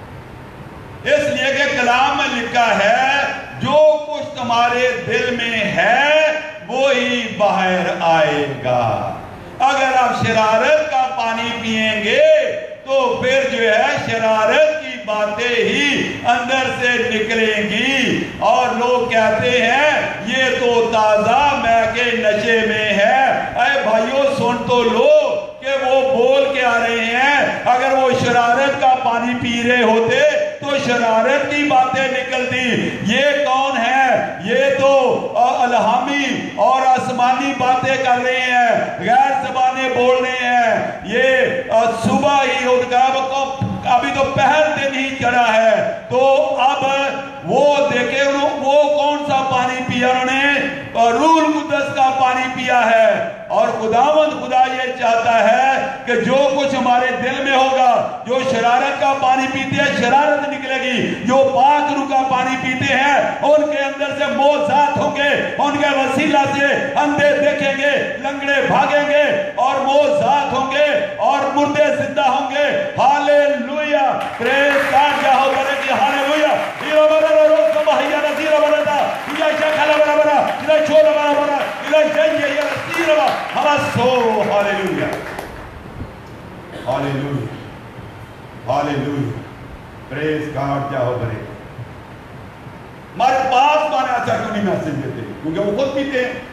इसलिए कि कलाम में लिखा है जो कुछ तुम्हारे दिल में है वो ही बाहर आएगा। अगर आप शरारत का पानी पिएंगे तो फिर जो है शरारत की बातें ही अंदर से निकलेंगी और लोग कहते हैं ये तो ताजा मैके नशे में है। अरे भाइयों सुन तो लो कि वो बोल के आ रहे हैं। अगर वो शरारत का पानी पी रहे होते तो शरारत की बातें निकलती। ये कौन है? ये तो अलहामी और आसमानी बातें कर रहे हैं, गैर ज़बानें बोल रहे हैं। ये सुबह ही उनका अभी तो पहर दिन ही चढ़ा है, तो अब वो देखे वो कौन सा पानी पिया उन्होंने? रूल कुदस का पानी पिया है। और खुदावंद खुदा ये चाहता है कि जो कुछ हमारे दिल में होगा, जो शरारत का पानी पीते हैं शरारत निकलेगी, जो पाक रूह का पानी पीते हैं उनके अंदर से मोजात होंगे, उनके वसीला से अंधे देखेंगे, लंगड़े भागेंगे और मोजात होंगे और मुर्दे जिंदा होंगे। हालेलुया, प्रेज गॉड, जाहो बरे की हालेलुया। हीरो बरे रोज को बहिया नजीर बरदा या शखला बरा बरा इला छोड़ बरा बरा इला जय या नजीर बरा हवा सो। Hallelujah hallelujah hallelujah, praise God, जाहो बरे। हमारे पास माने ऐसा क्यों नहीं मैसेज देते? क्योंकि वो खुद पीते हैं।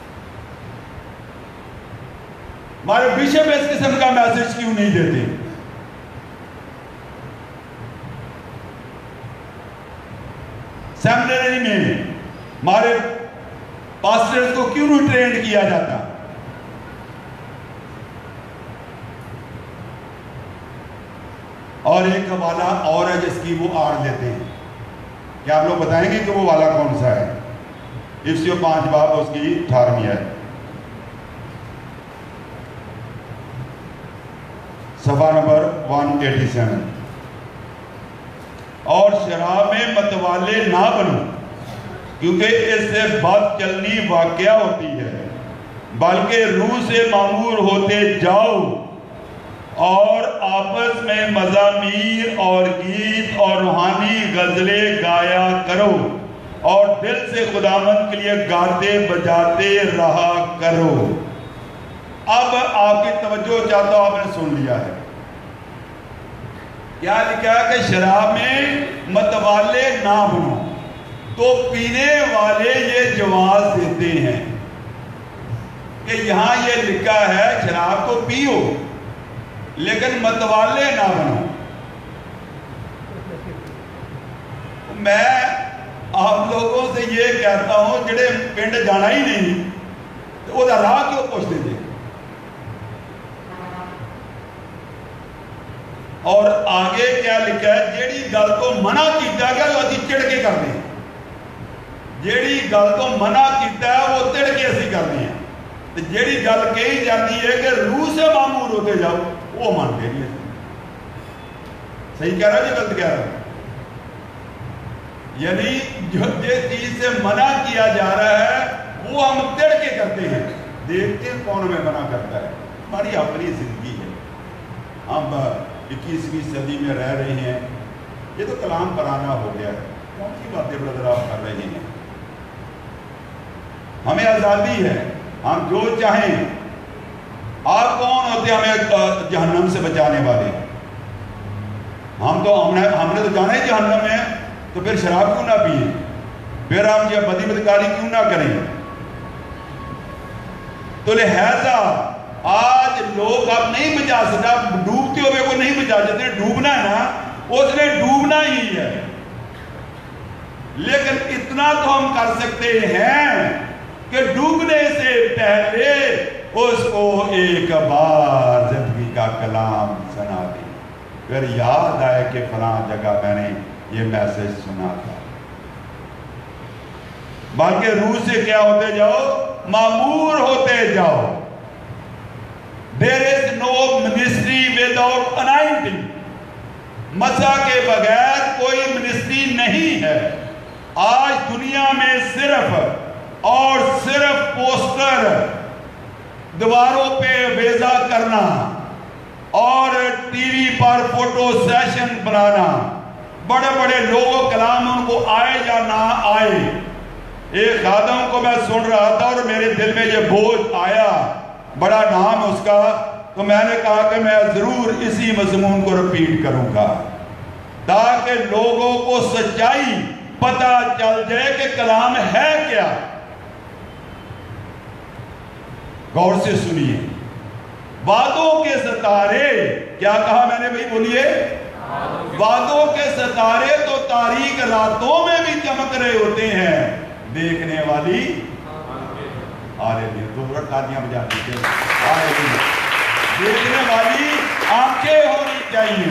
हमारे बिशप इस किस्म का मैसेज क्यों नहीं देते? सेमिनरी में हमारे पास्टर्स को क्यों नहीं ट्रेंड किया जाता? और एक वाला और है जिसकी वो आड़ लेते हैं। क्या आप लोग बताएंगे कि वो वाला कौन सा है? इफ्सियों पांच बाब उसकी अठारहवीं है। صفحہ نمبر ایک سو ساٹھ۔ اور شراب میں متوالے نہ بنو کیونکہ اس سے بد چلنی واقعہ ہوتی ہے، بلکہ روح سے معمور ہوتے جاؤ اور آپس میں مزامیر اور گیت اور روحانی غزلیں گایا کرو اور دل سے خداوند کے لیے گاتے بجاتے رہا کرو۔ اب آپ کی توجہ چاہتا ہوں، آپ نے سن لیا ہے کیا لکھا ہے کہ شراب میں متوالے نہ بنو، تو پینے والے یہ جواز دیتے ہیں کہ یہاں یہ لکھا ہے شراب تو پیو لیکن متوالے نہ بنو۔ میں آپ لوگوں سے یہ کہتا ہوں جڑے پنڈ جانا ہی نہیں تو وہ راہ کیوں پوچھتے تھے؟ اور آگے کیا لکھا ہے؟ جیڑی گل تو منع کیتا گیا وہ اسی چڑھ کے کرتے ہیں، جیڑی گل تو منع کیتا ہے وہ تڑ کے اسی کرتے ہیں، تو جیڑی گل کہی جاتی ہے کہ روح سے معمور ہوتے جاؤ وہ مانتے نہیں ہے۔ صحیح کہہ رہا ہے جی غلط کہہ رہا ہے؟ یعنی جو جس چیز سے منع کیا جا رہا ہے وہ ہم تڑ کے کرتے ہیں۔ دیکھتے ہیں کون ہمیں منع کرتا ہے؟ ہماری اپنی زندگی ہے، ہم اکیسویں صدی میں رہ رہے ہیں، یہ تو کلام پرانا ہو گیا ہے، کون سی باتیں برادر آپ کر رہے ہیں؟ ہمیں آزادی ہے، ہم جو چاہیں۔ آپ کون ہوتے ہیں ہمیں جہنم سے بچانے والے؟ ہم تو ہم نے ہم نے تو جانا ہی جہنم ہے، تو پھر شراب کیوں نہ پیئیں؟ پھر ہم یہ بدی بدکاری کیوں نہ کریں؟ تو لہذا آج لوگ اب نہیں بچا سکتا، ڈوبتے ہوئے کو نہیں بچا سکتے، ڈوبنا ہے نا اس نے ڈوبنا ہی ہے، لیکن اتنا تو ہم کر سکتے ہیں کہ ڈوبنے سے پہلے اس کو ایک بار زندگی کا کلام سنا دیں، پھر یاد آئے کہ فلاں جگہ میں نے یہ میسج سنا تھا۔ بلکہ روح سے کیا ہوتے جاؤ؟ معمور ہوتے جاؤ۔ There is no ministry without anointing. مسح کے بغیر کوئی منسٹری نہیں ہے۔ آج دنیا میں صرف اور صرف پوسٹر، دیواروں پہ ویزا کرنا اور ٹی وی پر فوٹو سیشن بنانا، بڑے بڑے لوگوں کلام ان کو آئے یا نہ آئے۔ ایک خادم کو میں سن رہا تھا اور میرے دل میں یہ بوجھ آیا، بڑا نام اس کا، تو میں نے کہا کہ میں ضرور اسی مضمون کو رپیٹ کروں گا تاکہ لوگوں کو سچائی پتہ چل جائے کہ کلام ہے کیا۔ غور سے سنیے، وعدوں کے ستارے، کیا کہا میں نے بھائی بولیے؟ وعدوں کے ستارے تو تاریک راتوں میں بھی چمک رہے ہوتے ہیں، دیکھنے والی آرے دن دو برٹ تالیاں بجا دیتے ہیں، آرے دن دیکھنے والی آنکھیں ہونی چاہیے۔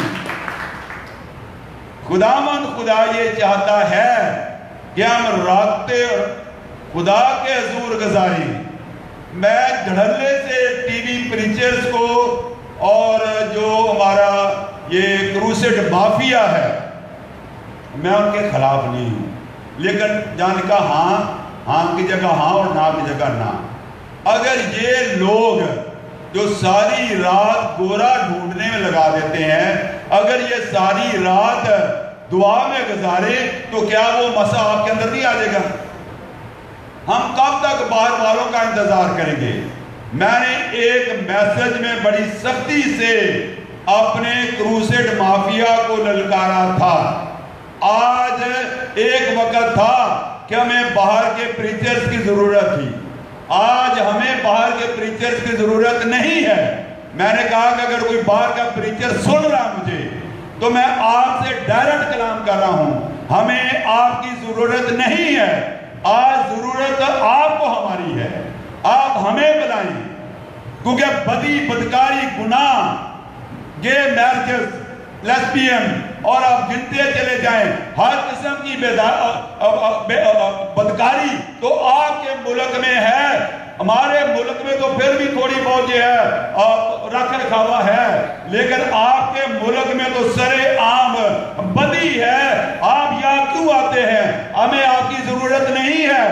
خداوند خدا یہ چاہتا ہے کہ ہم رابطے خدا کے حضور گزاریں۔ میں دھڑلے سے ٹی وی پریچرز کو اور جو ہمارا یہ کروسیڈ مافیا ہے، میں ان کے خلاف نہیں ہوں، لیکن جان کا ہاں ہاں کی جگہ ہاں اور نہ کی جگہ نہ۔ اگر یہ لوگ جو ساری رات گورا ڈھونڈنے میں لگا دیتے ہیں، اگر یہ ساری رات دعا میں گزارے تو کیا وہ مسح آپ کے اندر نہیں آ جائے گا؟ ہم کب تک باہر والوں کا انتظار کریں گے؟ میں نے ایک میسج میں بڑی سختی سے اپنے کروسیڈ مافیا کو للکارا تھا۔ آج ایک وقت تھا کہ ہمیں باہر کے پریچرز کی ضرورت تھی، آج ہمیں باہر کے پریچرز کی ضرورت نہیں ہے۔ میں نے کہا کہ اگر کوئی باہر کا پریچر سن رہا مجھے تو میں آپ سے ڈائریکٹ کلام کر رہا ہوں، ہمیں آپ کی ضرورت نہیں ہے، آج ضرورت آپ کو ہماری ہے۔ آپ ہمیں بلائیں، کیونکہ بدی بدکاری گناہ، گے میرجز، لیسبین اور آپ گنتے چلے جائیں ہر قسم کی بدکاری تو آپ کے ملک میں ہے، ہمارے ملک میں تو پھر بھی تھوڑی بہت جو ہے رکھ رکھاوا ہے، لیکن آپ کے ملک میں تو سرے عام بدی ہے۔ آپ یہاں کیوں آتے ہیں؟ ہمیں آپ کی ضرورت نہیں ہے،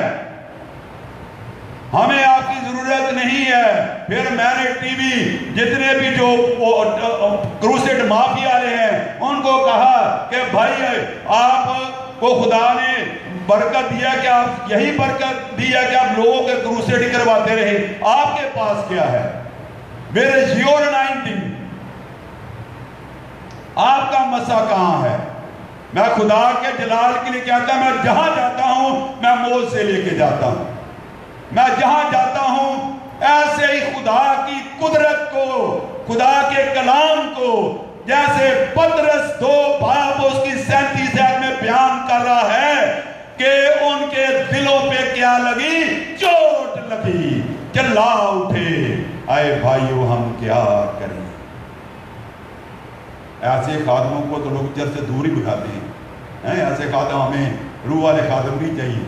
ہمیں آپ کی ضرورت نہیں ہے۔ پھر میں نے ٹی وی جتنے بھی جو کروسیڈ مافیا والے ہیں ان کو کہا کہ بھائی آپ کو خدا نے برکت دیا کہ آپ یہی برکت دیا کہ آپ لوگوں کے کروسیڈ کرواتے رہے، آپ کے پاس کیا ہے؟ Where is your anointing؟ آپ کا مسا کہاں ہے؟ میں خدا کے جلال کے لیے کہتا میں جہاں جاتا ہوں میں موت سے لے کے جاتا ہوں، میں جہاں جاتا ہوں ایسے ہی خدا کی قدرت کو، خدا کے کلام کو، جیسے پطرس دو باب اس کی سینتیس آیت میں بیان کر رہا ہے کہ ان کے دلوں پہ کیا لگی؟ چوٹ لگی، چلا اٹھے، آئے بھائیو ہم کیا کریں؟ ایسے خادموں کو تو لوگ چرچ سے دور ہی بٹھاتے ہیں، ایسے خادم ہمیں روح والے خادم بھی چاہیے۔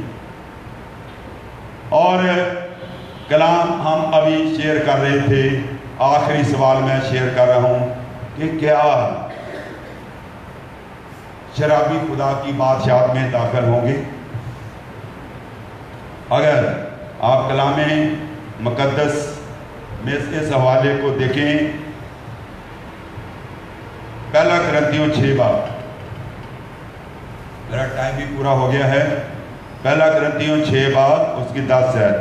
اور کلام ہم ابھی شیئر کر رہے تھے، آخری سوال میں شیئر کر رہا ہوں کہ کیا شرابی خدا کی بادشاہت میں داخل ہوں گے؟ اگر آپ کلام مقدس میں اس حوالے کو دیکھیں، پہلا کرنتھیوں چھ باب، میرا ٹائم بھی پورا ہو گیا ہے، پہلا کرنتھیوں چھ باب اس کی دس ہے۔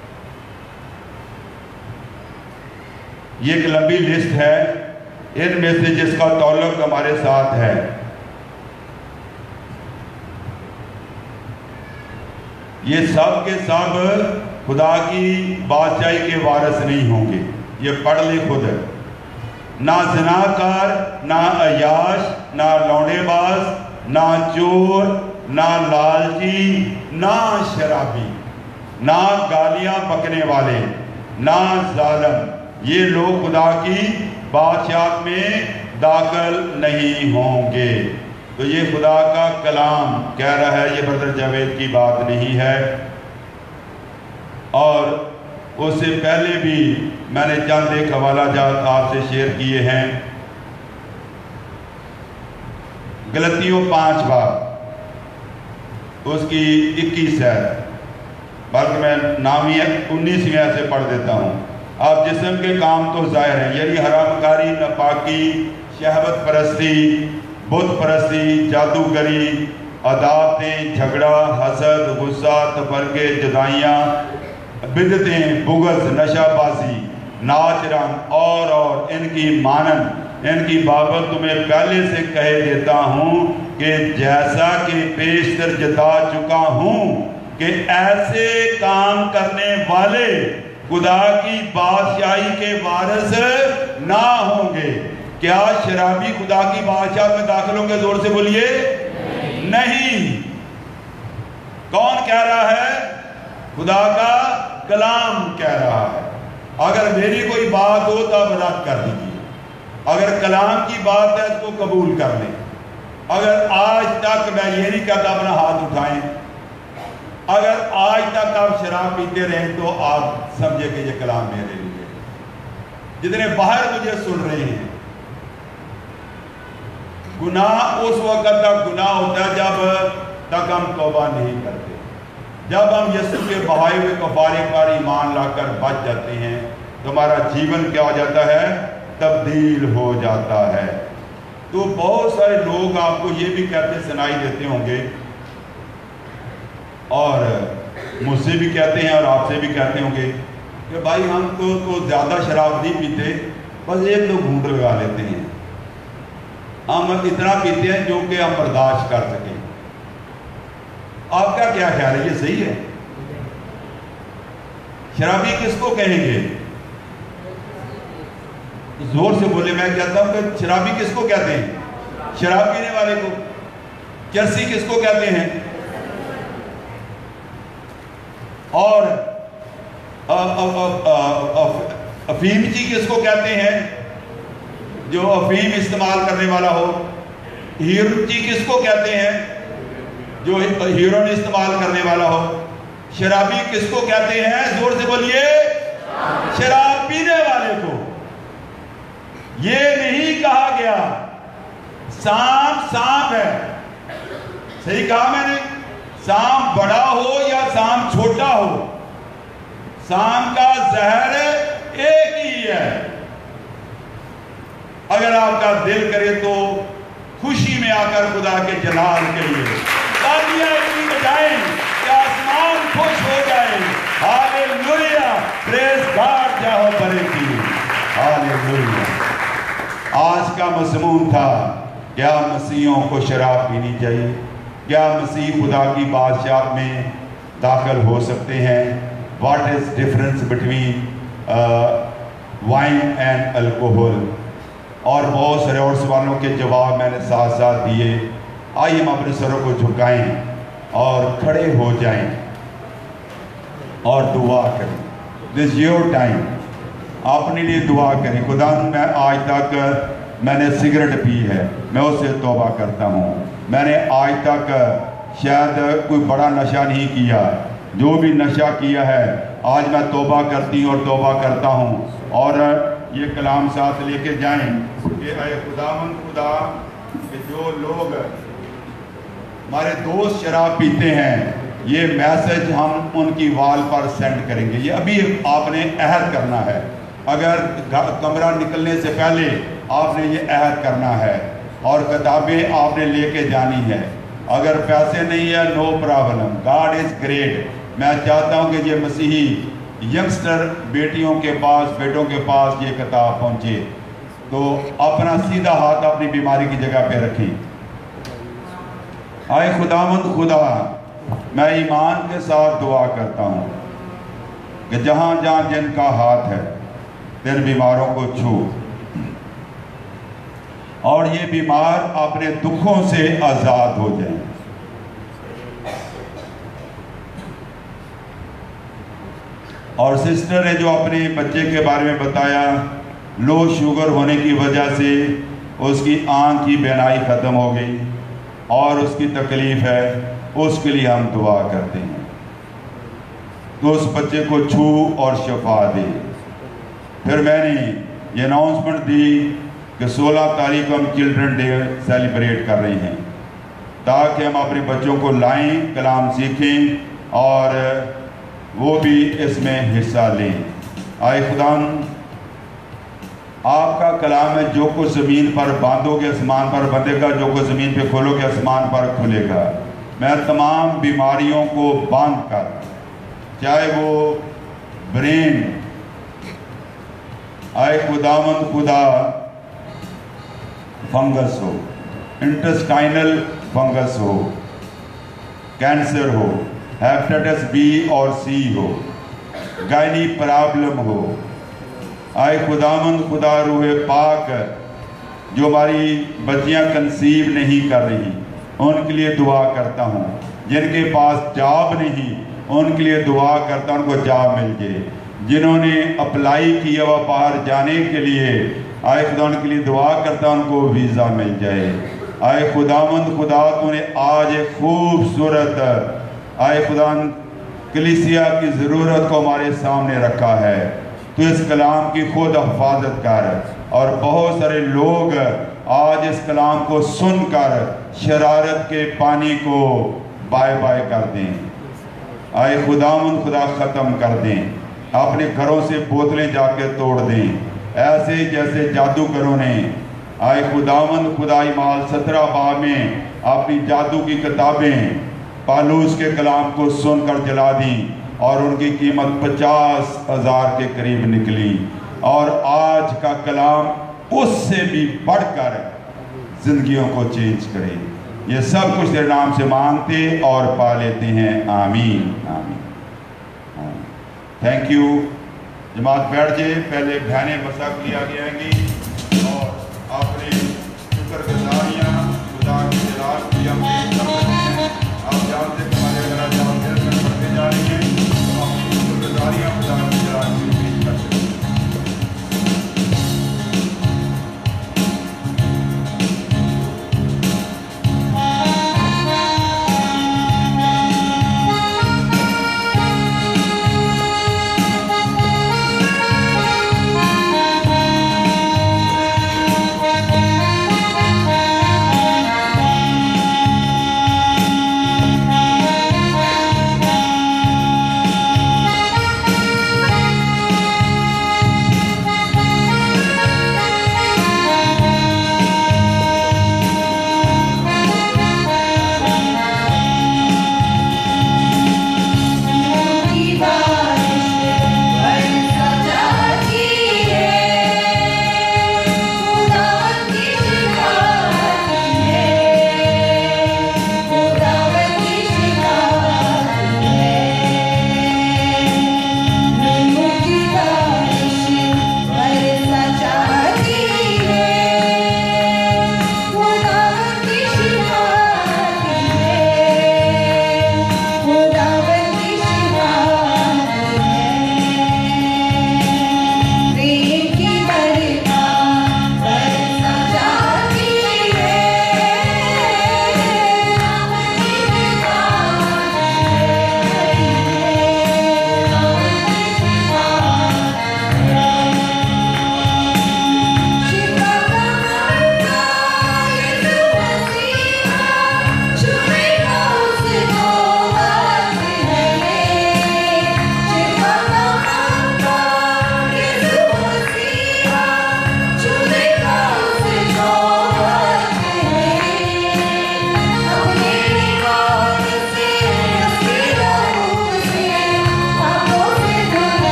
یہ ایک لمبی لسٹ ہے ان میں سے جس کا تعلق ہمارے ساتھ ہے۔ یہ سب کے سب خدا کی بادشاہی کے وارث نہیں ہوں گے، یہ پڑھ لے خود ہے۔ نہ زناکار، نہ عیاش، نہ لونڈے باز، نہ چور، نہ لالچی، نہ شرابی، نہ گالیاں بکنے والے، نہ ظالم، یہ لوگ خدا کی بادشاہت میں داخل نہیں ہوں گے۔ تو یہ خدا کا کلام کہہ رہا ہے، یہ برادر جاوید کی بات نہیں ہے۔ اور اس سے پہلے بھی میں نے چند ایک حوالہ جات آپ سے شیئر کیے ہیں۔ غلطیوں پانچ باب اس کی اکیس ہے، بلکہ میں نامی انیسویں سے پڑھ دیتا ہوں۔ آپ جسم کے کام تو ظاہر ہیں، یعنی حرام کاری، ناپاکی، شہوت پرستی، بت پرستی، جادوگری، عداوتیں، جھگڑا، حسد، غصہ، تفرقے، جدائیاں، بدعتیں، بغض، نشہ بازی، ناچ رنگ اور اور ان کی مانند، ان کی بابت تمہیں پہلے سے کہہ دیتا ہوں کہ جیسا کہ پیشتر جتا چکا ہوں کہ ایسے کام کرنے والے خدا کی بادشاہی کے وارث نہ ہوں گے۔ کیا شرابی خدا کی بادشاہت میں داخل ہوں گے؟ زور سے بولیے نہیں۔ کون کہہ رہا ہے؟ خدا کا کلام کہہ رہا ہے۔ اگر میری کوئی بات ہو تو رد کر دیجیے، اگر کلام کی بات ہے اس کو قبول کر لیں۔ اگر آج تک میں یہ نہیں کہتا اپنا ہاتھ اٹھائیں، اگر آج تک آپ شراب پیتے رہیں تو آپ سمجھے کہ یہ کلام میرے لیے۔ جتنے باہر مجھے سن رہے ہیں، گناہ اس وقت تک گناہ ہوتا ہے جب تک ہم توبہ نہیں کرتے۔ جب ہم یسوع کے بہائے ہوئے کفارے پر ایمان لا کر بچ جاتے ہیں تو ہمارا جیون کیا ہو جاتا ہے؟ تبدیل ہو جاتا ہے۔ تو بہت سارے لوگ آپ کو یہ بھی کہتے سنائی دیتے ہوں گے، اور مجھ سے بھی کہتے ہیں اور آپ سے بھی کہتے ہوں گے کہ بھائی ہم کو تو زیادہ شراب نہیں پیتے، بس ایک دو گھونٹ لگا لیتے ہیں، ہم اتنا پیتے ہیں جو کہ ہم برداشت کر سکیں۔ آپ کا کیا خیال ہے؟ یہ صحیح ہے؟ شرابی کس کو کہیں گے؟ زور سے بولے، میں کہتا ہوں کہ شرابی کس کو کہتے ہیں؟ شراب پینے والے کو۔ چرسی کس کو کہتے ہیں؟ اور افیم چی کس کو کہتے ہیں؟ جو افیم استعمال کرنے والا ہو۔ ہیرون چی کس کو کہتے ہیں؟ جو ہیرون استعمال کرنے والا ہو۔ शराबी किसको कहते हैं? जोर से बोलिए, शराब पीने वाले को। ये नहीं कहा गया सांप सांप है, सही कहा मैंने, सांप बड़ा हो या सांप छोटा हो, सांप का जहर एक ही है। अगर आपका दिल करे तो खुशी में आकर खुदा के जलाल के लिए तालियां इतनी बजाएं कि आसमान खुश हो जाए। हालेलुया, प्रेज गॉड, जाहो परे की, हालेलुया। आज का मज़मून था, क्या मसीहों को शराब पीनी चाहिए? क्या मसीह खुदा की बादशाह में दाखिल हो सकते हैं? What is difference between wine and alcohol? और बहुत सारे और सवालों के जवाब मैंने साथ साथ दिए। आइए हम अपने सरों को झुकाएं और खड़े हो जाएं और दुआ करें। दिस योर टाइम, अपने लिए दुआ करें। खुदा, मैं आज तक मैंने सिगरेट पी है, मैं उससे तौबा करता हूँ। मैंने आज तक शायद कोई बड़ा नशा नहीं किया, जो भी नशा किया है आज मैं तौबा करती हूँ और तौबा करता हूँ। और ये कलाम साथ लेके जाएं कि ऐ खुदावंद खुदा, कि जो लोग हमारे दोस्त शराब पीते हैं, ये मैसेज हम उनकी वाल पर सेंड करेंगे। ये अभी आपने अहद करना है। अगर कमरा निकलने से पहले आपने ये अहद करना है और किताबें आपने लेके जानी है। अगर पैसे नहीं है, no problem, God is great. मैं चाहता हूँ कि ये मसीही यंगस्टर बेटियों के पास, बेटों के पास ये किताब पहुँचे। तो अपना सीधा हाथ अपनी बीमारी की जगह पे रखें। आए खुदावंद खुदा, मैं ईमान के साथ दुआ करता हूँ कि जहाँ जहाँ जिनका हाथ है, जिन बीमारों को छू, और ये बीमार अपने दुखों से आजाद हो जाएं। और सिस्टर ने जो अपने बच्चे के बारे में बताया, लो शुगर होने की वजह से उसकी आंख की बीनाई ख़त्म हो गई और उसकी तकलीफ़ है, उसके लिए हम दुआ करते हैं तो उस बच्चे को छू और शफा दे। फिर मैंने ये अनाउंसमेंट दी कि सोलह तारीख को हम चिल्ड्रन डे सेलिब्रेट कर रहे हैं, ताकि हम अपने बच्चों को लाएं, कलाम सीखें और वो भी इसमें हिस्सा लें। आए खुदा, आपका कलाम है, जो कुछ ज़मीन पर बांधोगे आसमान पर बंधेगा, जो कुछ ज़मीन पे खोलोगे आसमान पर खुलेगा। मैं तमाम बीमारियों को बांध कर, चाहे वो ब्रेन, आए खुदावंद खुदा, फंगस हो, इंटेस्टाइनल फंगस हो, कैंसर हो, हेपेटाइटिस बी और सी हो, गायनी प्रॉब्लम हो, आए खुदावंद खुदा, रूह पाक, जो हमारी बच्चियां कंसीव नहीं कर रही, उनके लिए दुआ करता हूँ। जिनके पास जॉब नहीं, उनके लिए दुआ करता हूँ, उनको जॉब मिल जाए। जिन्होंने अप्लाई किया हुआ बाहर जाने के लिए, आए खुदा, उनके लिए दुआ करता हूँ, उनको वीज़ा मिल जाए। आए खुदावंद खुदा, तूने आज एक खूबसूरत, आए खुदा, कलीसिया की ज़रूरत को हमारे सामने रखा है। तो इस कलाम की खुद हिफाजत कर, और बहुत सारे लोग आज इस कलाम को सुनकर शरारत के पानी को बाय बाय कर दें। आए खुदावंद खुदा, ख़त्म कर दें, अपने घरों से बोतलें जाके तोड़ दें, ऐसे जैसे जादूगरों ने, आए खुदावंद खुदा, इमाल सत्रह बाब में अपनी जादू की किताबें पालूस के कलाम को सुनकर जला दी और उनकी कीमत पचास हजार के करीब निकली। और आज का कलाम उससे भी बढ़कर जिंदगियों को चेंज करे। ये सब कुछ तेरे नाम से मांगते और पा लेते हैं। आमीन, आमीन, आमीन। Thank you. जमात बैठ जाए। पहले बहनें मसक लिया जाएंगी और अपने शुक्रगुजारियाँ खुदा की जलाल की हम पेश कर सकते हैं। आप जानते हैं हमारे अगर आप बढ़ते जा रही हैं तो हम शुक्रगुजारियाँ खुदा की जलाल की पेश कर सकते हैं। Thank you.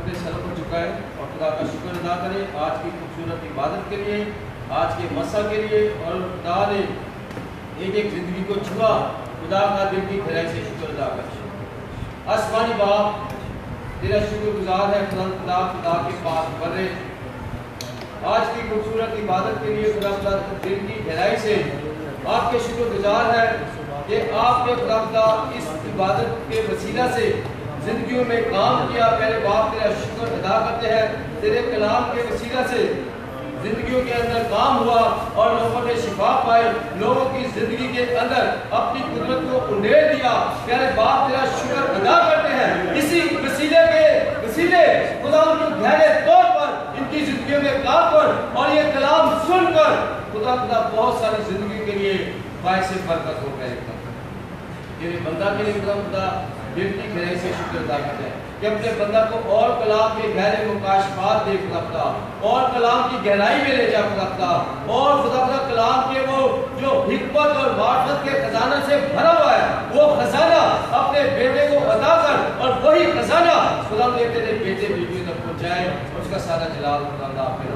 अपने सरों को झुकाए और खुदा का शुक्र अदा करें आज की खूबसूरत इबादत के लिए, आज के मसा के लिए। और खुदा ने एक एक जिंदगी को छुआ, खुदा का दिल की गहराई से शुक्र अदा करें। आसमानी बाप तेरा शुक्रगुजार है खुदा खुदा खुदा के पास बर्रे आज की खूबसूरत इबादत के लिए खुदा खुदा दिल की गहराई से आपके शुक्रगुजार है कि आपने खुदा खुदा इस इबादत के वसीला से जिंदगियों में काम किया। पहले बाप तेरा शुक्र अदा करते हैं, तेरे कलाम के वसीला से जिंदगियों के अंदर काम हुआ और लोगों ने शिफा पाई, लोगों की जिंदगी के अंदर अपनी कुदरत को उंडेल दिया। प्यारे बाप तेरा शुक्र अदा करते हैं इसी वसीले के वसीले खुदा की गहरे तौर पर इनकी जिंदगियों में काम कर और ये कलाम सुनकर खुदा खुदा बहुत सारी जिंदगी के लिए बायसे बरकत हो गए। तेरे बंदा के लिए खुदा खुदा दिल की गहराई से शुक्र अदा करते हैं कि अपने बंदा को और कलाम के गहरे मुकाशफात दे खुदा खुदा, और कलाम की गहराई में ले जा खुदा खुदा, और खुदा खुदा कलाम के वो जो हिकमत और मार्फत के खजाना से भरा हुआ है वो खजाना अपने बेटे को अदा कर और वही खजाना खुदा ने तेरे बेटे बेटियों तक पहुंचाए और उसका सारा जलाल खुदा अल्लाह पे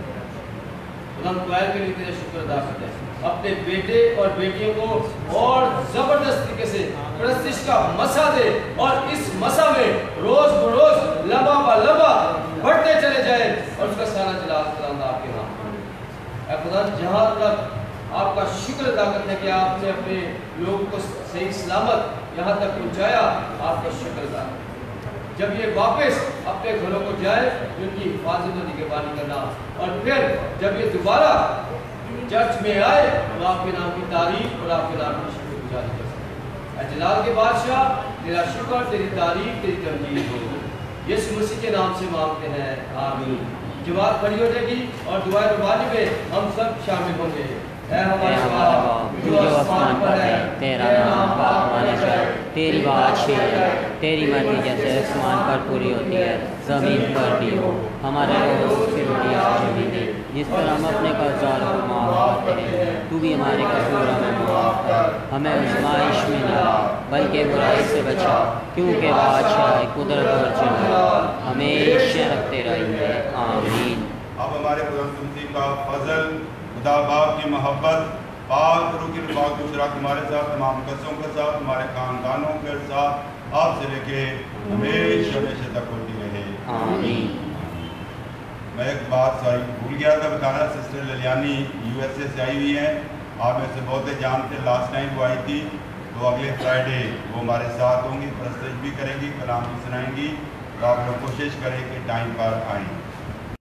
खुदा के लिए तेरे शुक्र अदा करते हैं। अपने बेटे और बेटियों को और जबरदस्त तरीके से प्रस्तिश का मसा दे और इस मसा में रोज बरोज लम्बा बा लम्बा बढ़ते चले जाए और उसका सारा जलाल खुदा आपके नाम। खुदा जहाँ तक आपका शुक्र अदा करते हैं कि आपने अपने लोगों को सही सलामत यहाँ तक पहुँचाया, आपका शुक्र अदा। जब ये वापस अपने घरों को जाए उनकी हिफाजत और निगरानी करना, और फिर जब ये दोबारा चर्च में आए तो आपके नाम की तारीफ और आपके नाम की शुक्रगुजारी कर सकते। जलाल के बादशाह तेरा शुक्र, तेरी तारीफ, तेरी तमजीद हो। यीशु मसीह के नाम से मांगते हैं, आमीन। जवाब खड़ी हो जाएगी और दुआ रुबानी में हम सब शामिल होंगे। ऐ हमारे बाप जो आसमान पर है, तेरा नाम पाक माना जाए, तेरी बादशाही है, तेरी मर्जी जैसे आसमान पर पूरी होती है ज़मीन पर भी हो। हमारा रोज़ की रोटी आज हमें दे, जिस पर हम अपने कर्जदारों को माफ़ करते हैं, तू भी हमारे कसूर हमें माफ़ कर, हमें आज़माइश में न ला बल्कि बुराई से बचा, क्योंकि बादशाह कुदरत और जलाल हमेशा रखते रहेंगे, आमीन। अब हमारे खुदा का फजल, खुदा बाप की मोहब्बत, पाक रूह की पाक गुजरात हमारे साथ, तमाम कसों के साथ, हमारे खानदानों के साथ आपसे लेके हमेशा हमेशा तक होती रहे, आमीन। मैं एक बात सॉरी भूल गया था बताना, सिस्टर ललियानी यूएसए से आई हुई हैं। आप में से बहुत जानते, लास्ट टाइम वो आई थी, तो अगले फ्राइडे वो हमारे साथ होंगी, प्रस्तुत भी करेंगी, कलाम भी सुनाएंगी। तो आप लोग कोशिश करें कि टाइम पर आएँ।